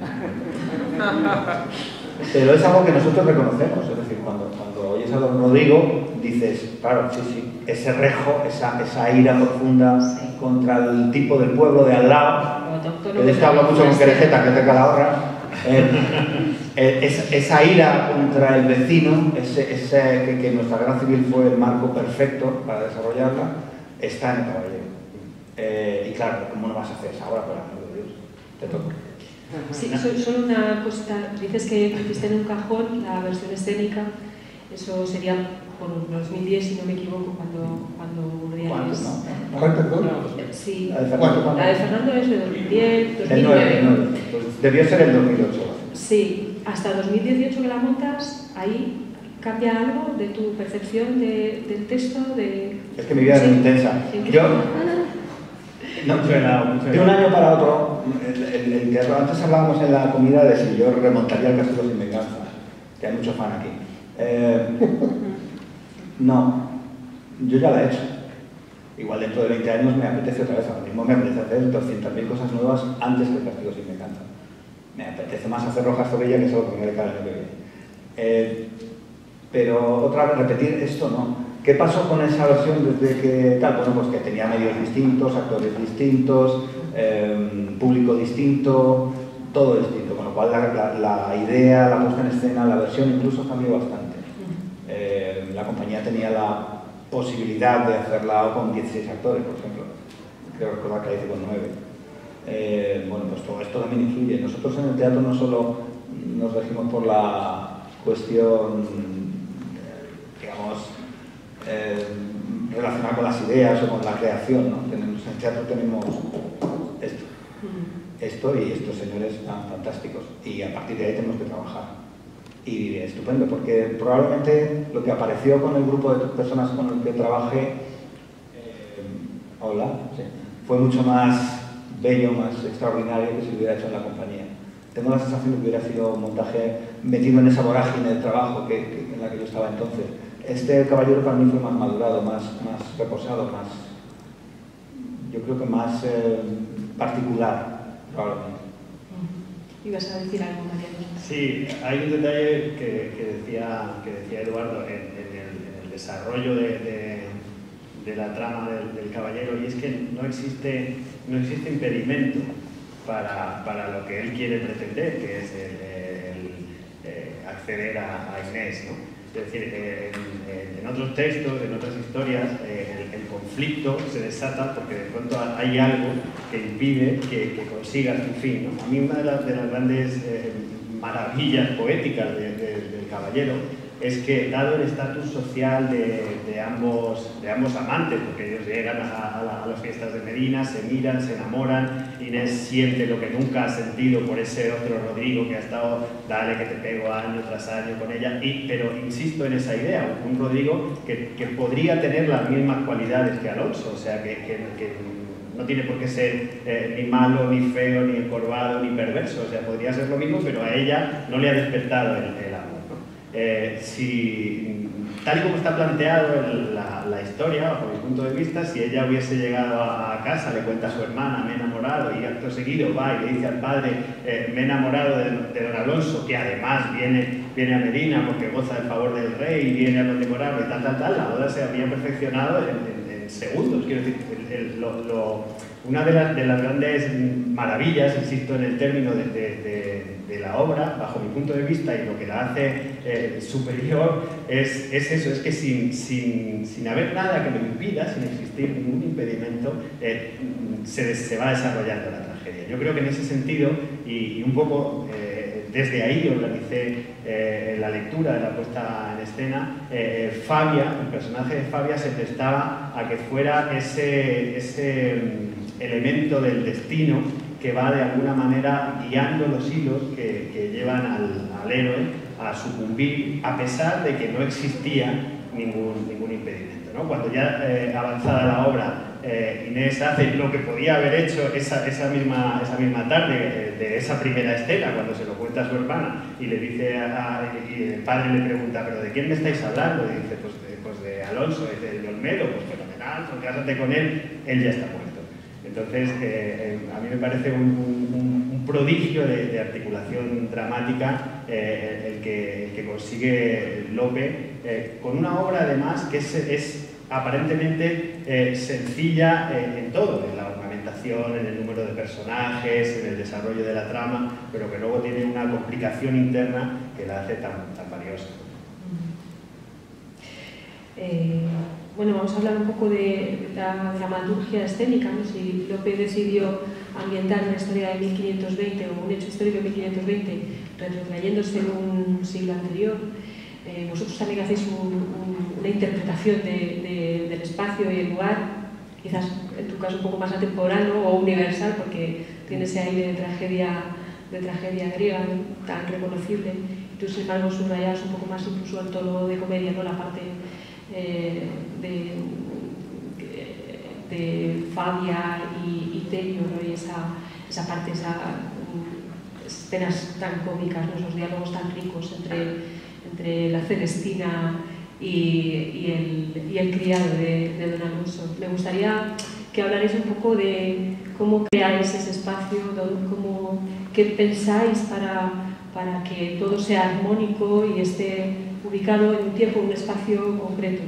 D: Pero es algo que nosotros reconocemos, es decir, cuando, cuando oyes a don Rodrigo, dices, claro, sí, sí, ese rejo, esa, esa ira profunda sí. contra el tipo del pueblo de al lado, que de esto hablo mucho con Querejeta, que te calahorra, eh, eh, es, esa ira contra el vecino, ese, ese, que, que nuestra guerra civil fue el marco perfecto para desarrollarla, está en el Caballero. Eh, y claro, ¿cómo no vas a hacer esa obra, por amor de Dios? Te toca.
A: Sí, solo una cosita. Dices que pusiste en un cajón la versión escénica. Eso sería por dos mil diez, si no me equivoco, cuando cuando
D: ¿Cuántos, no?
C: ¿Cuál, perdón?
A: Sí.
D: La de Fernando,
A: la de Fernando es de dos mil diez, dos mil
D: nueve.
A: nueve.
D: El nueve, pues debió ser el dos mil ocho.
A: Sí, hasta dos mil dieciocho que la montas, ahí cambia algo de tu percepción de, del texto. De...
D: Es que mi vida sí. es muy intensa. Yo, no,
B: mucho helado, mucho helado.
D: De un año para otro, el, el, el teatro, antes hablábamos en la comida de si yo remontaría el Castillo sin venganza, que hay mucho fan aquí. Eh, no, yo ya la he hecho. Igual dentro de veinte años me apetece otra vez, ahora mismo me apetece hacer doscientas mil cosas nuevas antes que el Castigo sin venganza. Me apetece más hacer Rojas Zorrilla que solo comer cada año que viene. Eh, pero otra vez repetir esto no. ¿Qué pasó con esa versión desde que tal? Bueno, pues que tenía medios distintos, actores distintos, eh, público distinto, todo distinto, con lo cual la, la, la idea, la puesta en escena, la versión incluso cambió bastante. Eh, la compañía tenía la posibilidad de hacerla con dieciséis actores, por ejemplo. Creo recordar que la hice con nueve. Eh, bueno, pues todo esto también influye. Nosotros en el teatro no solo nos regimos por la cuestión, digamos, eh, relacionada con las ideas o con la creación, ¿no? Tenemos, en el teatro tenemos esto. esto y estos señores tan fantásticos. Y a partir de ahí tenemos que trabajar. Y estupendo, porque probablemente lo que apareció con el grupo de personas con el que trabajé, eh, hola, sí, fue mucho más bello, más extraordinario que si lo hubiera hecho en la compañía. Tengo la sensación de que hubiera sido un montaje metido en esa vorágine de trabajo que, que, en la que yo estaba entonces. Este caballero para mí fue más madurado, más, más reposado, más, yo creo que más eh, particular, probablemente.
A: ¿Ibas a decir algo, Mariano?
B: Sí, hay un detalle que, que, decía, que decía Eduardo en, en, el, en el desarrollo de, de, de la trama del, del caballero, y es que no existe, no existe impedimento para, para lo que él quiere pretender, que es el, el, el acceder a, a Inés, ¿no? Es decir, en, en otros textos, en otras historias, el, el conflicto se desata porque de pronto hay algo que impide que, que consigas tu fin, ¿no? A mí una de las, de las grandes eh, maravillas poéticas de, de, del caballero es que, dado el estatus social de, de, ambos, de ambos amantes, porque ellos llegan a, a, la, a las fiestas de Medina, se miran, se enamoran, Inés siente lo que nunca ha sentido por ese otro Rodrigo que ha estado, dale que te pego año tras año con ella, y, pero insisto en esa idea, un Rodrigo que, que podría tener las mismas cualidades que Alonso, o sea, que, que, que no tiene por qué ser eh, ni malo, ni feo, ni encorvado, ni perverso, o sea, podría ser lo mismo, pero a ella no le ha despertado el, el amor, ¿no? Eh, si, tal y como está planteado el, la, la historia, bajo mi punto de vista, si ella hubiese llegado a, a casa, le cuenta a su hermana, me he enamorado, y acto seguido va y le dice al padre, eh, me he enamorado de, de don Alonso, que además viene, viene a Medina porque goza del favor del rey y viene a condecorarlo y tal, tal, tal, la boda se habría perfeccionado en, en, en segundos. Quiero decir, el, el, lo, lo, una de las, de las grandes maravillas, insisto en el término de, de, de, de la obra, bajo mi punto de vista, y lo que la hace eh, superior, es, es eso, es que sin, sin, sin haber nada que lo impida, sin existir ningún impedimento, eh, se, se va desarrollando la tragedia. Yo creo que en ese sentido, y, y un poco eh, desde ahí organicé eh, la lectura de la puesta en escena, eh, Fabia, el personaje de Fabia se prestaba a que fuera ese, ese elemento del destino que va de alguna manera guiando los hilos que, que llevan al, al héroe a sucumbir, a pesar de que no existía ningún, ningún impedimento, ¿no? Cuando ya eh, avanzada la obra, eh, Inés hace lo que podía haber hecho esa, esa, misma, esa misma tarde eh, de esa primera escena, cuando se lo cuenta a su hermana y le dice a, a, y el padre le pregunta, ¿pero de quién me estáis hablando? Y dice, pues de, pues de Alonso, de Olmedo, pues fenomenal, pues cásate con él, él ya está muerto. Entonces, eh, eh, a mí me parece un, un, un prodigio de, de articulación dramática eh, el, que, el que consigue Lope, eh, con una obra además que es, es aparentemente eh, sencilla eh, en todo, en la ornamentación, en el número de personajes, en el desarrollo de la trama, pero que luego tiene una complicación interna que la hace tan, tan valiosa.
A: Eh... Bueno, vamos a hablar un poco de la dramaturgia escénica, ¿no? Si Lope decidió ambientar una historia de mil quinientos veinte o un hecho histórico de mil quinientos veinte retrotrayéndose en un siglo anterior, eh, vosotros también hacéis un, un, una interpretación de, de, del espacio y el lugar, quizás en tu caso un poco más atemporal, ¿no? O universal, porque tiene ese aire de tragedia, de tragedia griega, ¿no? Tan reconocible, y tú sin embargo subrayas un poco más incluso el tono de comedia, ¿no? La parte Eh, de, de Fabia y, y Tello, ¿no? Y esa, esa parte, esas escenas tan cómicas, ¿no? Esos diálogos tan ricos entre, entre la Celestina y, y, el, y el criado de, de don Alonso. Me gustaría que hablarais un poco de cómo creáis ese espacio, cómo, qué pensáis para, para que todo sea armónico y esté ubicado en un tiempo, en un espacio concreto.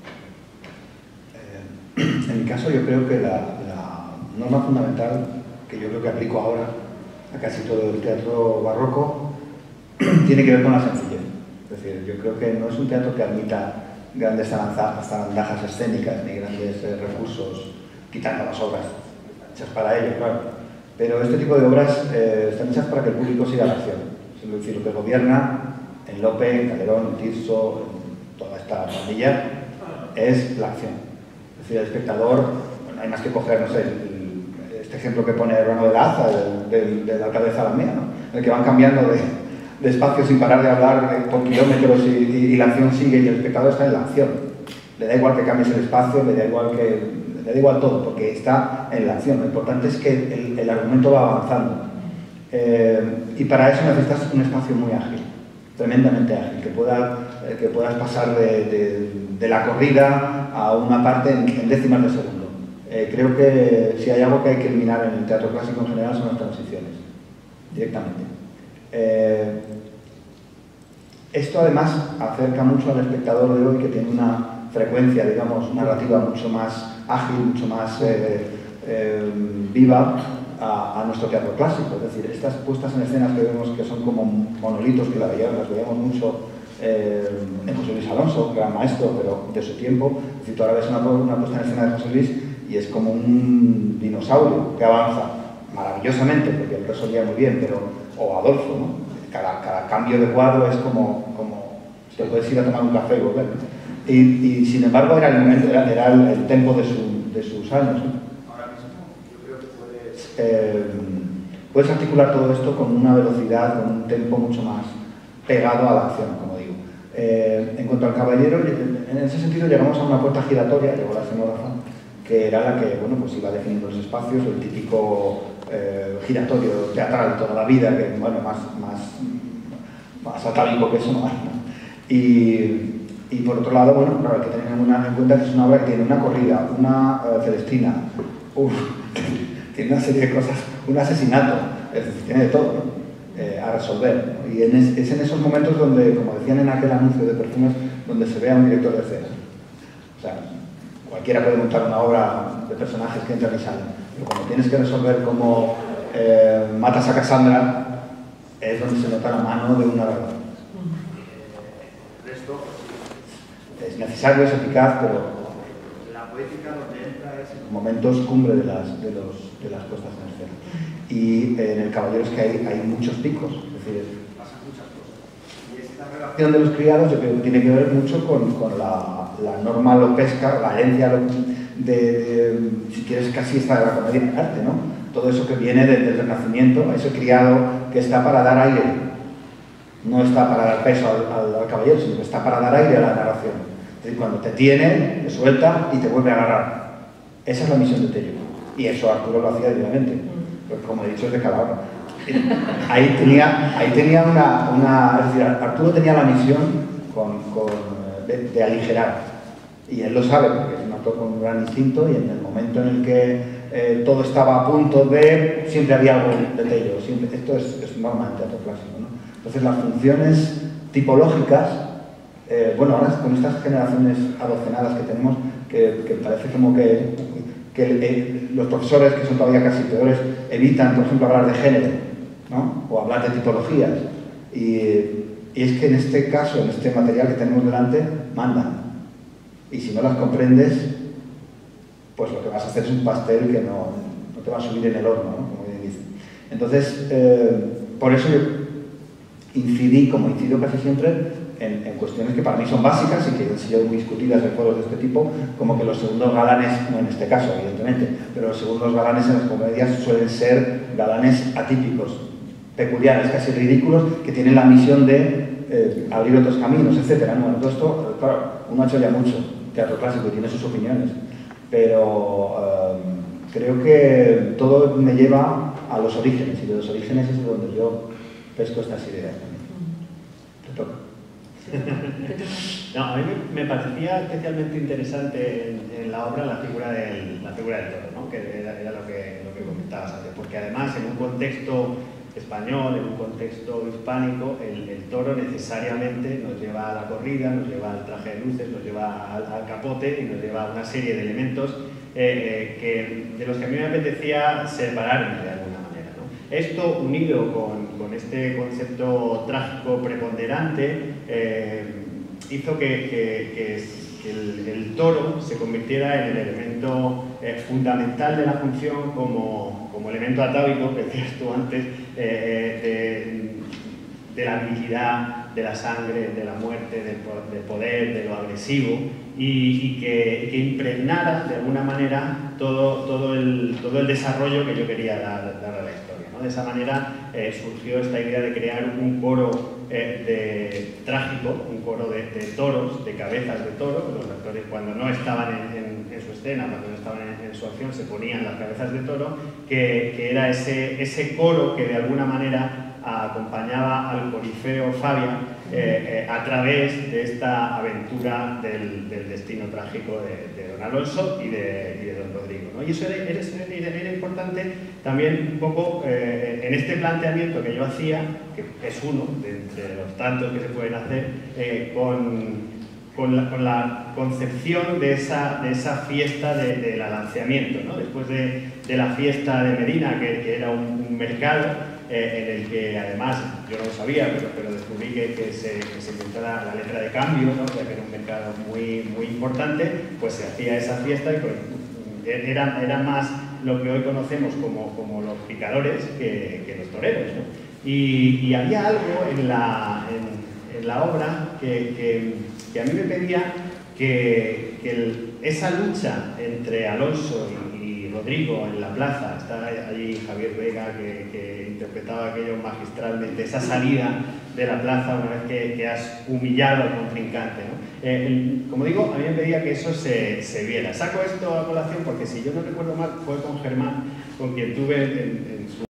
D: Eh, en mi caso yo creo que la, la norma fundamental que yo creo que aplico ahora a casi todo el teatro barroco tiene que ver con la sencillez. Es decir, yo creo que no es un teatro que admita grandes zarandajas escénicas ni grandes eh, recursos, quitando las obras hechas para ello, claro. Pero este tipo de obras eh, están hechas para que el público siga la acción. Es decir, lo que gobierna en Lope, en Calderón, en Tirso, en toda esta pandilla, es la acción. Es decir, el espectador, bueno, hay más que coger, no sé, el, este ejemplo que pone Urbano de la Aza, del, del, del alcalde de Zalamea, ¿no? En el que van cambiando de, de espacio sin parar de hablar por kilómetros y, y, y la acción sigue y el espectador está en la acción. Le da igual que cambies el espacio, le da igual que... le da igual todo, porque está en la acción. Lo importante es que el, el argumento va avanzando. Eh, y para eso necesitas un espacio muy ágil, tremendamente ágil, que, pueda, eh, que puedas pasar de, de, de la corrida a una parte en, en décimas de segundo. Eh, creo que si hay algo que hay que eliminar en el teatro clásico en general son las transiciones, directamente. Eh, esto además acerca mucho al espectador de hoy, que tiene una frecuencia, digamos, narrativa mucho más ágil, mucho más eh, eh, viva a, a nuestro teatro clásico. Es decir, estas puestas en escenas que vemos que son como monolitos, que la veíamos, las veíamos mucho eh, en José Luis Alonso, gran maestro, pero de su tiempo. Es decir, tú ahora ves una, una puesta en escena de José Luis y es como un dinosaurio que avanza maravillosamente, porque él resolvía muy bien, pero, o Adolfo, ¿no? Cada, cada cambio de cuadro es como, como te puedes ir a tomar un café y volver, ¿no? Y, y sin embargo era el momento, era, era el, el tempo de, su, de sus años, ¿no? Ahora mismo yo creo que puedes, eh, puedes articular todo esto con una velocidad, con un tempo mucho más pegado a la acción, como digo. Eh, en cuanto al Caballero, en ese sentido llegamos a una puerta giratoria, llegó la escenógrafa, que era la que, bueno, pues iba definiendo los espacios, el típico eh, giratorio teatral toda la vida, que, bueno, más, más, más atávico que eso no hay, ¿no? Y, Y por otro lado, bueno, claro, hay que tener en cuenta que es una obra que tiene una corrida, una uh, Celestina, uf, tiene una serie de cosas, un asesinato, es decir, tiene de todo, ¿no? eh, a resolver, ¿no? Y en es, es en esos momentos donde, como decían en aquel anuncio de perfumes, donde se ve a un director de escena. O sea, cualquiera puede montar una obra de personajes que entran y salen, pero cuando tienes que resolver cómo eh, matas a Cassandra, es donde se nota la mano de un narrador. Es necesario, es eficaz, pero la poética donde entra es en los momentos cumbre de las, de los, de las puestas en escena. Y eh, en el Caballero es que hay, hay muchos picos, es decir, pasan muchas cosas. Y esta relación de los criados yo creo que tiene que ver mucho con, con la, la norma lopesca, la herencia de, de, si quieres, casi esta de la comedia en arte, ¿no? Todo eso que viene desde el Renacimiento, ese criado que está para dar aire, no está para dar peso al, al, al caballero, sino que está para dar aire a la narración. Es decir, cuando te tiene, te suelta y te vuelve a agarrar. Esa es la misión de Tello. Y eso Arturo lo hacía diariamente. Pues como he dicho, es de cada hora. Ahí tenía, ahí tenía una, una... Es decir, Arturo tenía la misión con, con, de, de aligerar. Y él lo sabe, porque es un actor con un gran instinto, y en el momento en el que eh, todo estaba a punto de... Siempre había algo de Tello. Siempre, esto es, es normal en teatro clásico, ¿no? Entonces las funciones tipológicas, eh, bueno, ahora con estas generaciones adocenadas que tenemos, que, que parece como que, que eh, los profesores, que son todavía casi peores, evitan, por ejemplo, hablar de género, ¿no? O hablar de tipologías. Y, y es que en este caso, en este material que tenemos delante, mandan. Y si no las comprendes, pues lo que vas a hacer es un pastel que no, no te va a subir en el horno, ¿no? Como bien dicen. Entonces, eh, por eso yo incidí, como incido casi siempre, en, en cuestiones que para mí son básicas y que han sido muy discutidas en foros de este tipo, como que los segundos galanes, no en este caso evidentemente, pero los segundos galanes en las comedias suelen ser galanes atípicos, peculiares, casi ridículos, que tienen la misión de eh, abrir otros caminos, etcétera. Bueno, todo esto, claro, uno ha hecho ya mucho teatro clásico y tiene sus opiniones, pero eh, creo que todo me lleva a los orígenes, y de los orígenes es donde yo pesco estas ideas también. Te toca.
B: No, a mí me, me parecía especialmente interesante en, en la obra la figura del, la figura del toro, ¿no? Que era, era lo, que, lo que comentabas antes, porque además en un contexto español, en un contexto hispánico, el, el toro necesariamente nos lleva a la corrida, nos lleva al traje de luces, nos lleva al, al capote y nos lleva a una serie de elementos eh, que, de los que a mí me apetecía separarme de alguna manera, ¿no? Esto unido con, con este concepto trágico preponderante eh, hizo que, que, que, que el, el toro se convirtiera en el elemento eh, fundamental de la función como, como elemento atávico, que decías tú antes, eh, de, de la habilidad, de la sangre, de la muerte, del, del poder, de lo agresivo, y, y que, que impregnara de alguna manera todo, todo, el, todo el desarrollo que yo quería dar, dar a la historia, ¿no? De esa manera eh, surgió esta idea de crear un coro eh, de, trágico, un coro de, de toros, de cabezas de toro. Los actores, cuando no estaban en, en, en su escena, cuando no estaban en, en su acción, se ponían las cabezas de toro, que, que era ese, ese coro que de alguna manera acompañaba al corifeo Fabia eh, eh, a través de esta aventura del, del destino trágico de, de don Alonso y de, y de don Rodrigo, ¿no? Y eso era, era, era importante también un poco eh, en este planteamiento que yo hacía, que es uno de entre los tantos que se pueden hacer, eh, con, con, la, con la concepción de esa, de esa fiesta del de, de alanceamiento, ¿no? Después de, de la fiesta de Medina, que, que era un, un mercado, Eh, en el que además, yo no lo sabía, pero, pero descubrí que, que se, que se inventara la letra de cambio, ¿no? Ya que era un mercado muy, muy importante, pues se hacía esa fiesta y pues, era, era más lo que hoy conocemos como, como los picadores que, que los toreros, ¿no? Y, y había algo en la, en, en la obra que, que, que a mí me pedía que, que el, esa lucha entre Alonso y, y Rodrigo en la plaza, está allí Javier Vega que, que interpretaba aquello magistralmente, esa salida de la plaza una vez que, que has humillado al contrincante, ¿no? Eh, el, como digo, a mí me pedía que eso se, se viera. Saco esto a colación porque, si yo no recuerdo mal, fue con Germán, con quien tuve en, en su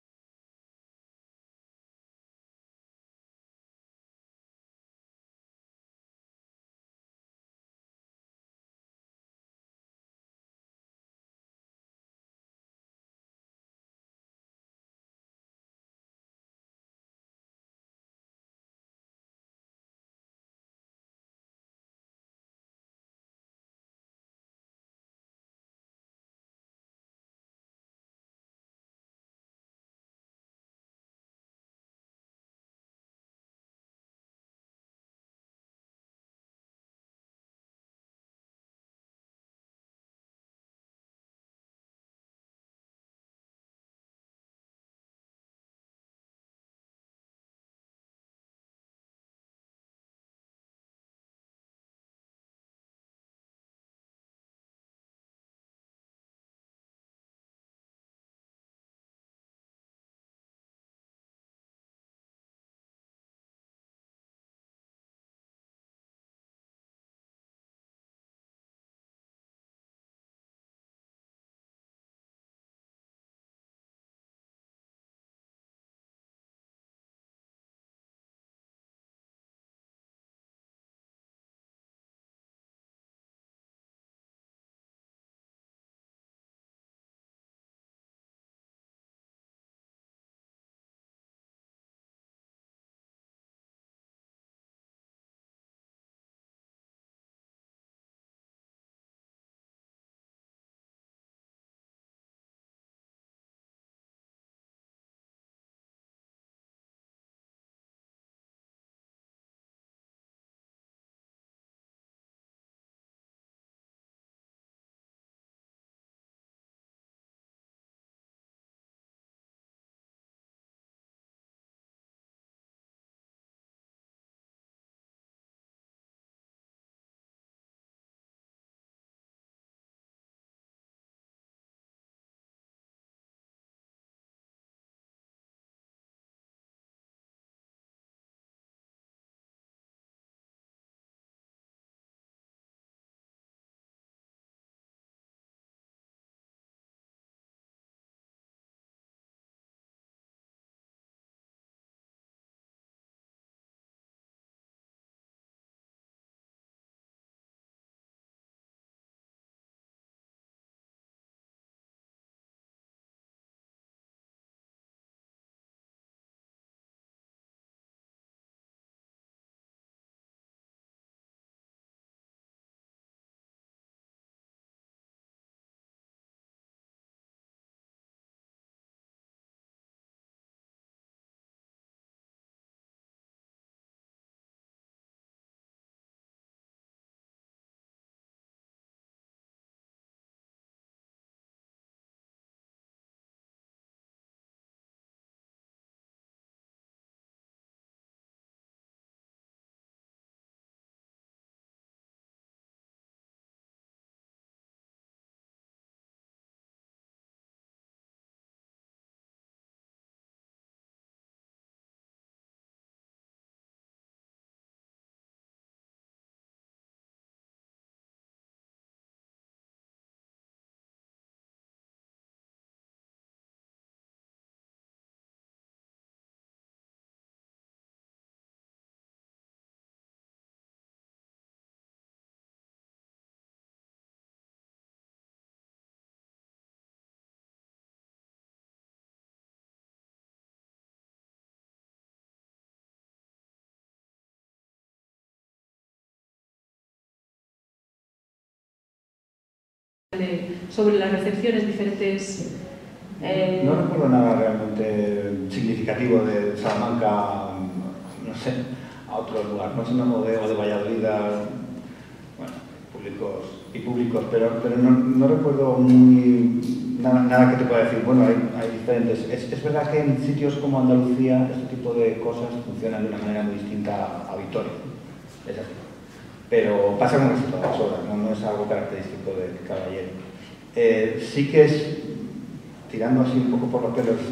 A: sobre las recepciones diferentes. Eh...
D: No recuerdo nada realmente significativo de Salamanca, no sé, a otro lugar, no sé, no, de, o de Valladolid, a, bueno, públicos y públicos, pero, pero no, no recuerdo muy, nada, nada que te pueda decir. Bueno, hay, hay diferentes. Es, es verdad que en sitios como Andalucía este tipo de cosas funcionan de una manera muy distinta a Vitoria, es así. Pero pasa con casi todas las obras, no, no es algo característico de Caballero. Eh, sí que es, tirando así un poco por los pelos,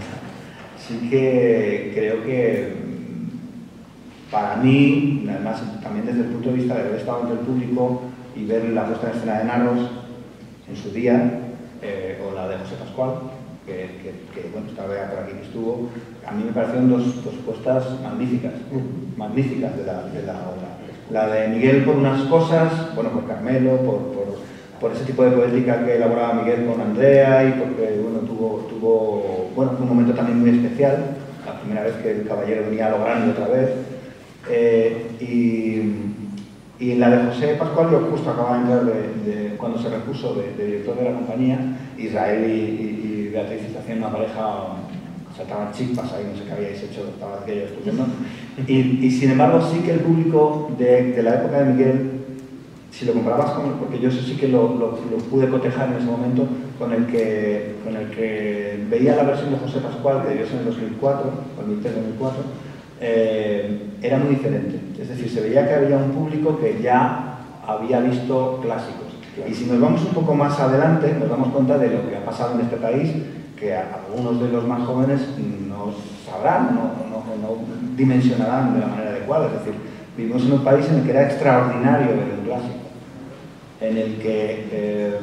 D: sí que creo que para mí, además también desde el punto de vista de haber estado entre el público y ver la puesta en escena de Narros en su día, eh, o la de José Pascual, que, que, que bueno, esta vez por aquí que estuvo, a mí me parecieron dos, dos puestas magníficas, magníficas de la, de la obra. La de Miguel por unas cosas, bueno, por Carmelo, por, por, por ese tipo de poética que elaboraba Miguel con Andrea, y porque, bueno, tuvo, tuvo, bueno, fue un momento también muy especial, la primera vez que el Caballero venía a lo grande otra vez. Eh, y, y la de José Pascual, yo justo acababa de entrar de, de, cuando se repuso de, de director de la compañía. Israel y, y, y Beatriz hacían una pareja, saltaban chispas ahí, no sé qué habíais hecho, estaba aquello estupendo. Y, y sin embargo sí que el público de, de la época de Miguel, si lo comparabas con, porque yo eso sí que lo, lo, lo pude cotejar en ese momento con el que, con el que veía la versión de José Pascual, que debió ser en el dos mil cuatro, o el dos mil cuatro, Eh, era muy diferente. Es decir, se veía que había un público que ya había visto clásicos. Claro. Y si nos vamos un poco más adelante, nos damos cuenta de lo que ha pasado en este país, que algunos de los más jóvenes no sabrán, no, no, no dimensionarán de la manera adecuada. Es decir, vivimos en un país en el que era extraordinario ver un clásico, en el que eh,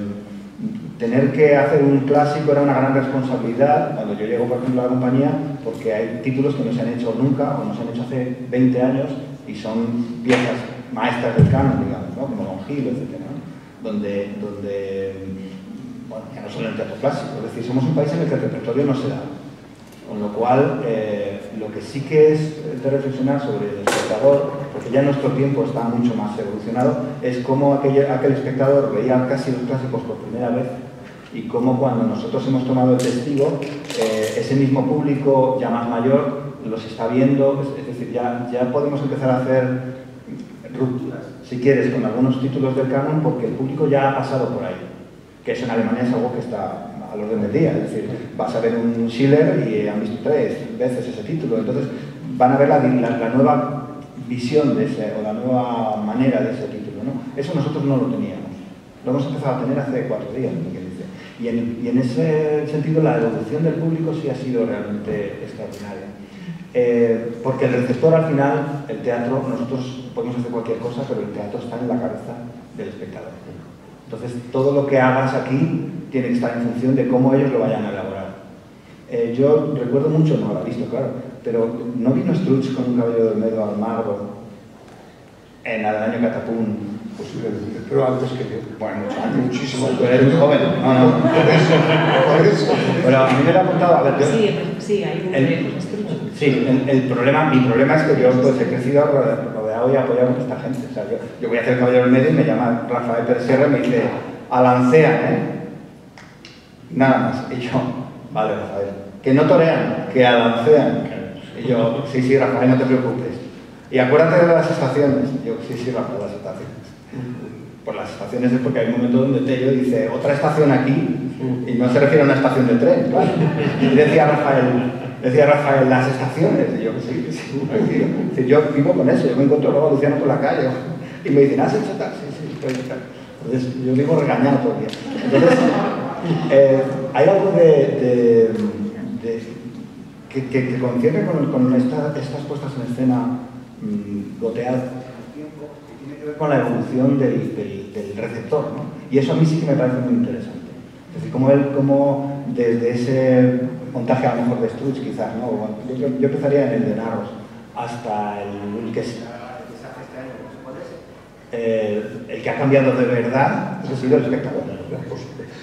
D: tener que hacer un clásico era una gran responsabilidad. Cuando yo llego, por ejemplo, a la compañía, porque hay títulos que no se han hecho nunca o no se han hecho hace veinte años y son viejas maestras del canon, digamos, ¿no? Como Don Gil, etcétera, ¿no? Donde, donde, bueno, ya no solo en el teatro clásico, es decir, somos un país en el que el repertorio no se da. Con lo cual, eh, lo que sí que es de reflexionar sobre el espectador, porque ya nuestro tiempo está mucho más evolucionado, es cómo aquel, aquel espectador veía casi los clásicos por primera vez y cómo cuando nosotros hemos tomado el testigo, eh, ese mismo público ya más mayor los está viendo, es, es decir, ya, ya podemos empezar a hacer rupturas, si quieres, con algunos títulos del canon, porque el público ya ha pasado por ahí, que eso en Alemania es algo que está al orden del día, es decir, vas a ver un Schiller y han visto tres veces ese título, entonces van a ver la, la, la nueva visión de ese, o la nueva manera de ese título, ¿no? Eso nosotros no lo teníamos, lo hemos empezado a tener hace cuatro días, lo que dice. Y en, y en ese sentido la evolución del público sí ha sido realmente extraordinaria. Eh, porque el receptor al final, el teatro, nosotros podemos hacer cualquier cosa, pero el teatro está en la cabeza del espectador. Entonces todo lo que hagas aquí tiene que estar en función de cómo ellos lo vayan a elaborar. Eh, yo recuerdo mucho, no lo he visto, claro, pero ¿no vino Struch con un Caballero de Olmedo al Magro en el año Catapún?
C: Posiblemente, pero antes que yo.
D: Bueno, mucho antes.
C: Muchísimo.
D: Tú eres muy joven. No, no.
C: Por eso, por eso.
D: Pero a mí me lo ha apuntado, a ver, yo...
A: Sí, sí, hay un
D: el, sí, el, el problema, mi problema es que yo pues, he crecido rodeado y apoyado con esta gente. O sea, yo, yo voy a hacer el Caballero del Medio y me llama Rafael Pérez Sierra y me dice, alancean, ¿eh? Nada más. Y yo, vale, Rafael, que no torean, que alancean. Y yo, sí, sí, Rafael, no te preocupes. Y acuérdate de las estaciones. Yo, sí, sí, Rafael, las estaciones. Por las estaciones es porque hay un momento donde Tello dice, otra estación aquí, y no se refiere a una estación de tren, claro. Y decía Rafael, decía Rafael, las estaciones. Y yo, sí, sí, tranquilo. Es decir, yo vivo con eso, yo me encuentro luego a Luciano por la calle, y me dicen, ¿has hecho tal? Sí, sí, estoy tal. Entonces, yo vivo regañado todo el día. Entonces, eh, hay algo de, de, de que, que, que concierne con, con esta, estas puestas en escena mmm, goteadas con la evolución del, del, del receptor, ¿no? Y eso a mí sí que me parece muy interesante. Es decir, como él, como desde ese montaje a lo mejor de Struch quizás, ¿no? Yo, yo, yo empezaría en el de Narros hasta el, el que se hace este año, ¿no se puede? Eh, el que ha cambiado de verdad ha sido el espectador.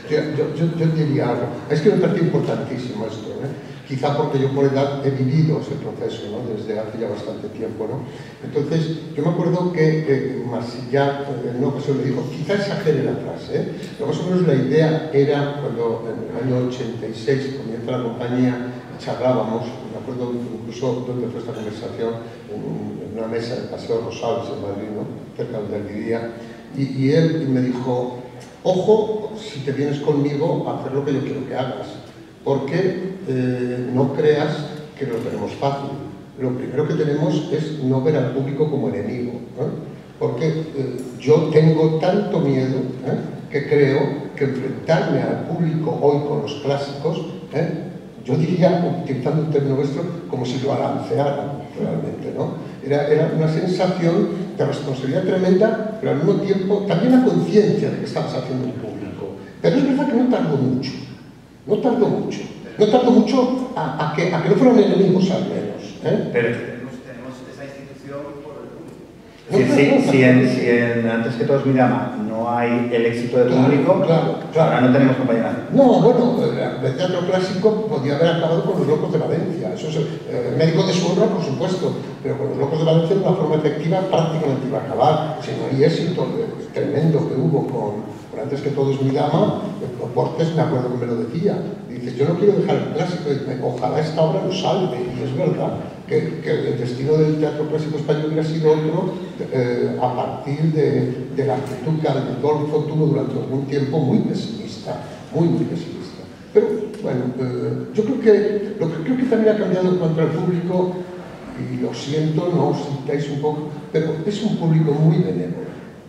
C: Yo, yo, yo, yo diría algo. Es que me parece importantísimo esto, ¿eh? Quizá porque yo por edad he vivido ese proceso, ¿no? Desde hace ya bastante tiempo, ¿no? Entonces, yo me acuerdo que, que Massillac en una ocasión me dijo, quizá exagere la frase, ¿eh? Pero más o menos la idea era, cuando en el año ochenta y seis comienza la compañía, charlábamos, me acuerdo incluso dónde fue esta conversación, en, en una mesa del Paseo Rosales en Madrid, ¿no? Cerca de Almería, y, y él me dijo, ojo, si te vienes conmigo a hacer lo que yo quiero que hagas, porque eh, no creas que lo tenemos fácil. Lo primero que tenemos es no ver al público como enemigo, ¿eh? Porque eh, yo tengo tanto miedo, ¿eh? que creo que enfrentarme al público hoy con los clásicos, ¿eh? yo diría, utilizando un término nuestro, como si lo alancearan realmente, ¿no? Era, era una sensación de responsabilidad tremenda, pero al mismo tiempo también la conciencia de que estabas haciendo un público. Pero es verdad que no tardó mucho. No tardó mucho, no tardó mucho a, a, que, a que no fueran enemigos al menos, ¿eh?
D: Pero
E: tenemos, tenemos esa institución por el público.
D: Si, si, si, en, si en Antes que todos Midama no hay el éxito del
C: claro,
D: público,
C: claro, claro.
D: ahora no tenemos compañía.
C: No, bueno, el teatro clásico podía haber acabado con los Locos de Valencia, eso es eh, médico de su honra, por supuesto, pero con los Locos de Valencia de una forma efectiva prácticamente iba a acabar, si no hay éxito tremendo que hubo con... Antes que todos Midama, Portes me acuerdo que me lo decía, dice, yo no quiero dejar el clásico, ojalá esta obra lo salve, y es verdad que, que el destino del teatro clásico español hubiera sido otro eh, a partir de, de la actitud que Adolfo tuvo durante algún tiempo muy pesimista, muy, muy pesimista. Pero, bueno, eh, yo creo que lo que creo que también ha cambiado en cuanto al público, y lo siento, no os sintáis un poco, pero es un público muy benévolo.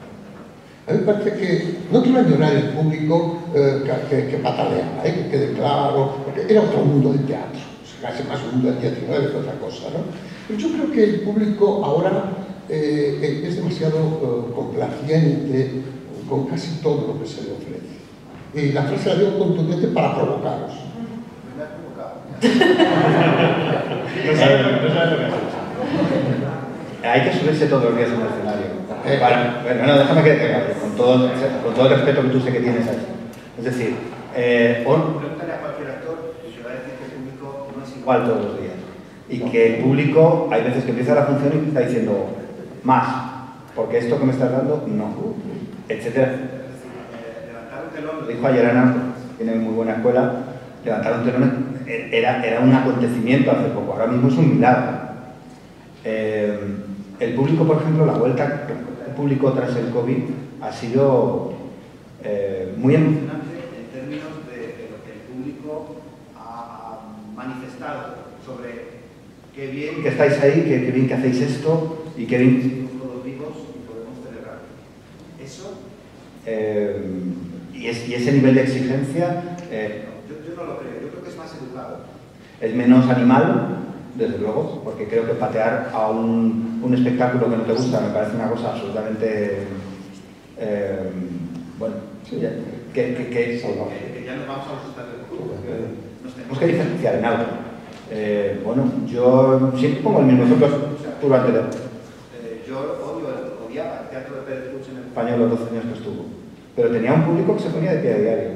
C: A mí me parece que no quiero añorar el público eh, que, que pataleaba, ¿eh? Que quede claro, porque era otro mundo del teatro, casi más un mundo del diecinueve que otra cosa, ¿no? Pero yo creo que el público ahora eh, es demasiado eh, complaciente con casi todo lo que se le ofrece. Y la frase la digo contundente para provocaros.
E: Me ha provocado.
B: No sabes no sabe lo que haces.
D: Hay que subirse todos los días en el escenario.
C: Eh,
D: Para, bueno, no, déjame que te acabe, con todo, con todo el respeto que tú sé que tienes ahí. Es decir, eh, on,
E: Pregúntale a cualquier actor y te va a decir que el público no es
D: igual todos los días. Y que el público, hay veces que empieza la función y está diciendo más, porque esto que me estás dando, no, etcétera.
E: levantar un telón.
D: Lo dijo ayer Ana, tiene muy buena escuela, levantar un telón era, era un acontecimiento hace poco, ahora mismo es un milagro. Eh, el público, por ejemplo, la vuelta del público tras el COVID ha sido eh, muy emocionante
E: En términos de, de lo que el público ha, ha manifestado sobre qué bien
D: que estáis ahí, qué, qué bien que hacéis esto y qué bien
E: estamos todos vivos y podemos celebrar. Eso,
D: eh, y, es, y ese nivel de exigencia eh,
E: yo, yo no lo creo, yo creo que es más educado.
D: es menos animal, desde luego, porque creo que patear a un, un espectáculo que no te gusta me parece una cosa absolutamente eh, bueno,
C: sí,
D: ya, que, que, que
E: Que, que ya nos vamos a asustar del público. Nos
D: tenemos que diferenciar en algo. Eh, bueno, yo siempre pongo el mismo ejemplo durante el
E: eh, yo odio, odiaba el teatro de Pérez Puig en el
D: español los doce años que estuvo, pero tenía un público que se ponía de pie a diario.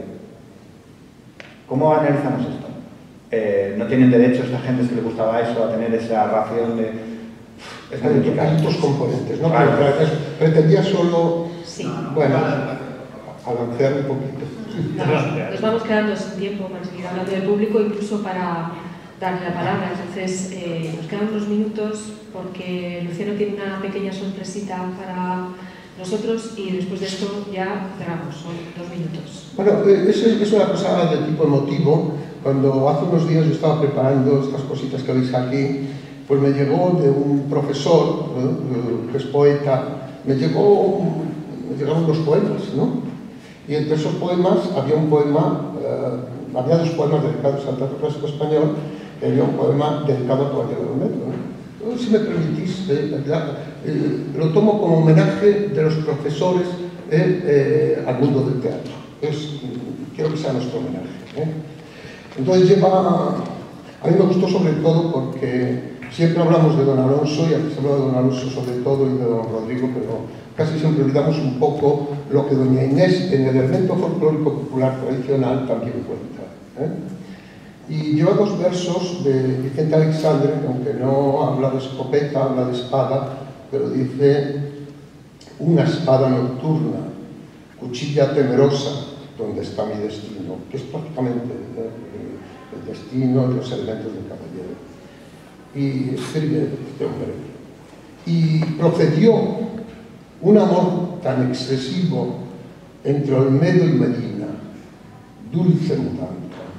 D: ¿Cómo analizamos esto? Eh, no tienen derecho esta gente que le gustaba eso a tener esa ración de...
C: Es hay, hay otros componentes, ¿no?
D: Claro.
C: Pero pretendía solo,
A: Sí.
E: No, no,
C: bueno,
E: no, no, no.
C: avancear un poquito.
A: Nos vamos quedando sin tiempo para seguir hablando del público, incluso para darle la palabra. Entonces, eh, nos quedan unos minutos porque Luciano tiene una pequeña sorpresita para nosotros y después de esto ya cerramos, son dos minutos.
C: Bueno, es, es una cosa de tipo emotivo. Cuando hace unos días yo estaba preparando estas cositas que veis aquí, pues me llegó de un profesor, ¿eh? que es poeta, me, llegó, me llegaron unos poemas, ¿no? Y entre esos poemas había un poema, eh, había dos poemas dedicados al teatro clásico español, y había un poema dedicado a Caballero de Olmedo, ¿no? Entonces, si me permitís, eh, eh, lo tomo como homenaje de los profesores eh, eh, al mundo del teatro. Es, quiero que sea nuestro homenaje, ¿eh? Entonces lleva, a mí me gustó sobre todo porque siempre hablamos de don Alonso y aquí se habla de don Alonso sobre todo y de don Rodrigo, pero casi siempre olvidamos un poco lo que doña Inés en el elemento folclórico popular tradicional también cuenta, ¿eh? Y lleva dos versos de Vicente Alexandre, aunque no habla de escopeta, habla de espada, pero dice: una espada nocturna, cuchilla temerosa, donde está mi destino, que es prácticamente ¿eh? el destino y los elementos del caballero. Y escribe este hombre: y procedió un amor tan excesivo entre Olmedo y Medina, dulce mudanza.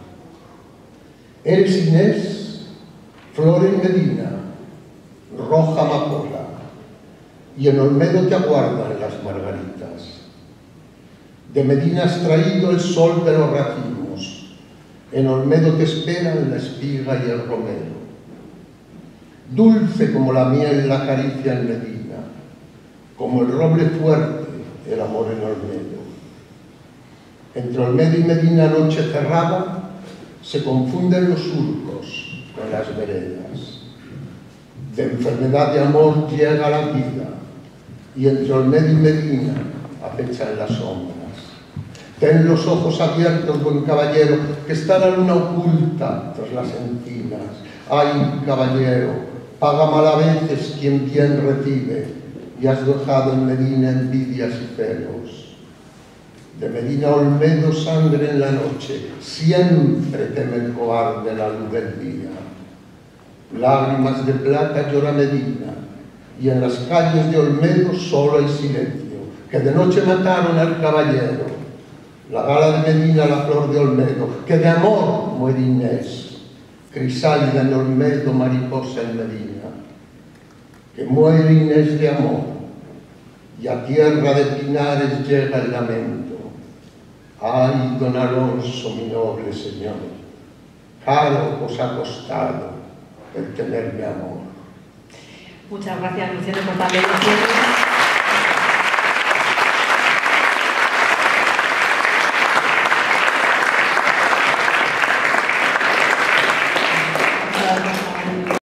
C: Eres Inés, flor en Medina, roja amapola, y en Olmedo te aguardan las margaritas. De Medina has traído el sol de los racimos, en Olmedo te esperan la espiga y el romero. Dulce como la miel la caricia en Medina, como el roble fuerte el amor en Olmedo. Entre Olmedo y Medina, noche cerrada, se confunden los surcos con las veredas. De enfermedad de amor llega la vida, y entre Olmedo y Medina acechan las sombras. Ten los ojos abiertos, buen caballero, que está la luna oculta tras las encinas. Ay, caballero, paga mal a veces quien bien recibe, y has dejado en Medina envidias y celos. De Medina a Olmedo sangre en la noche, siempre teme el cobarde la luz del día. Lágrimas de plata llora Medina, y en las calles de Olmedo solo hay silencio, que de noche mataron al caballero. La gala de Medina, la flor de Olmedo, que de amor muere Inés, crisálida en Olmedo, mariposa en Medina. Que muere Inés de amor, y a tierra de pinares llega el lamento. Ay, don Alonso, mi noble señor, caro os ha costado el tener mi amor.
A: Muchas gracias, Luciano, por darle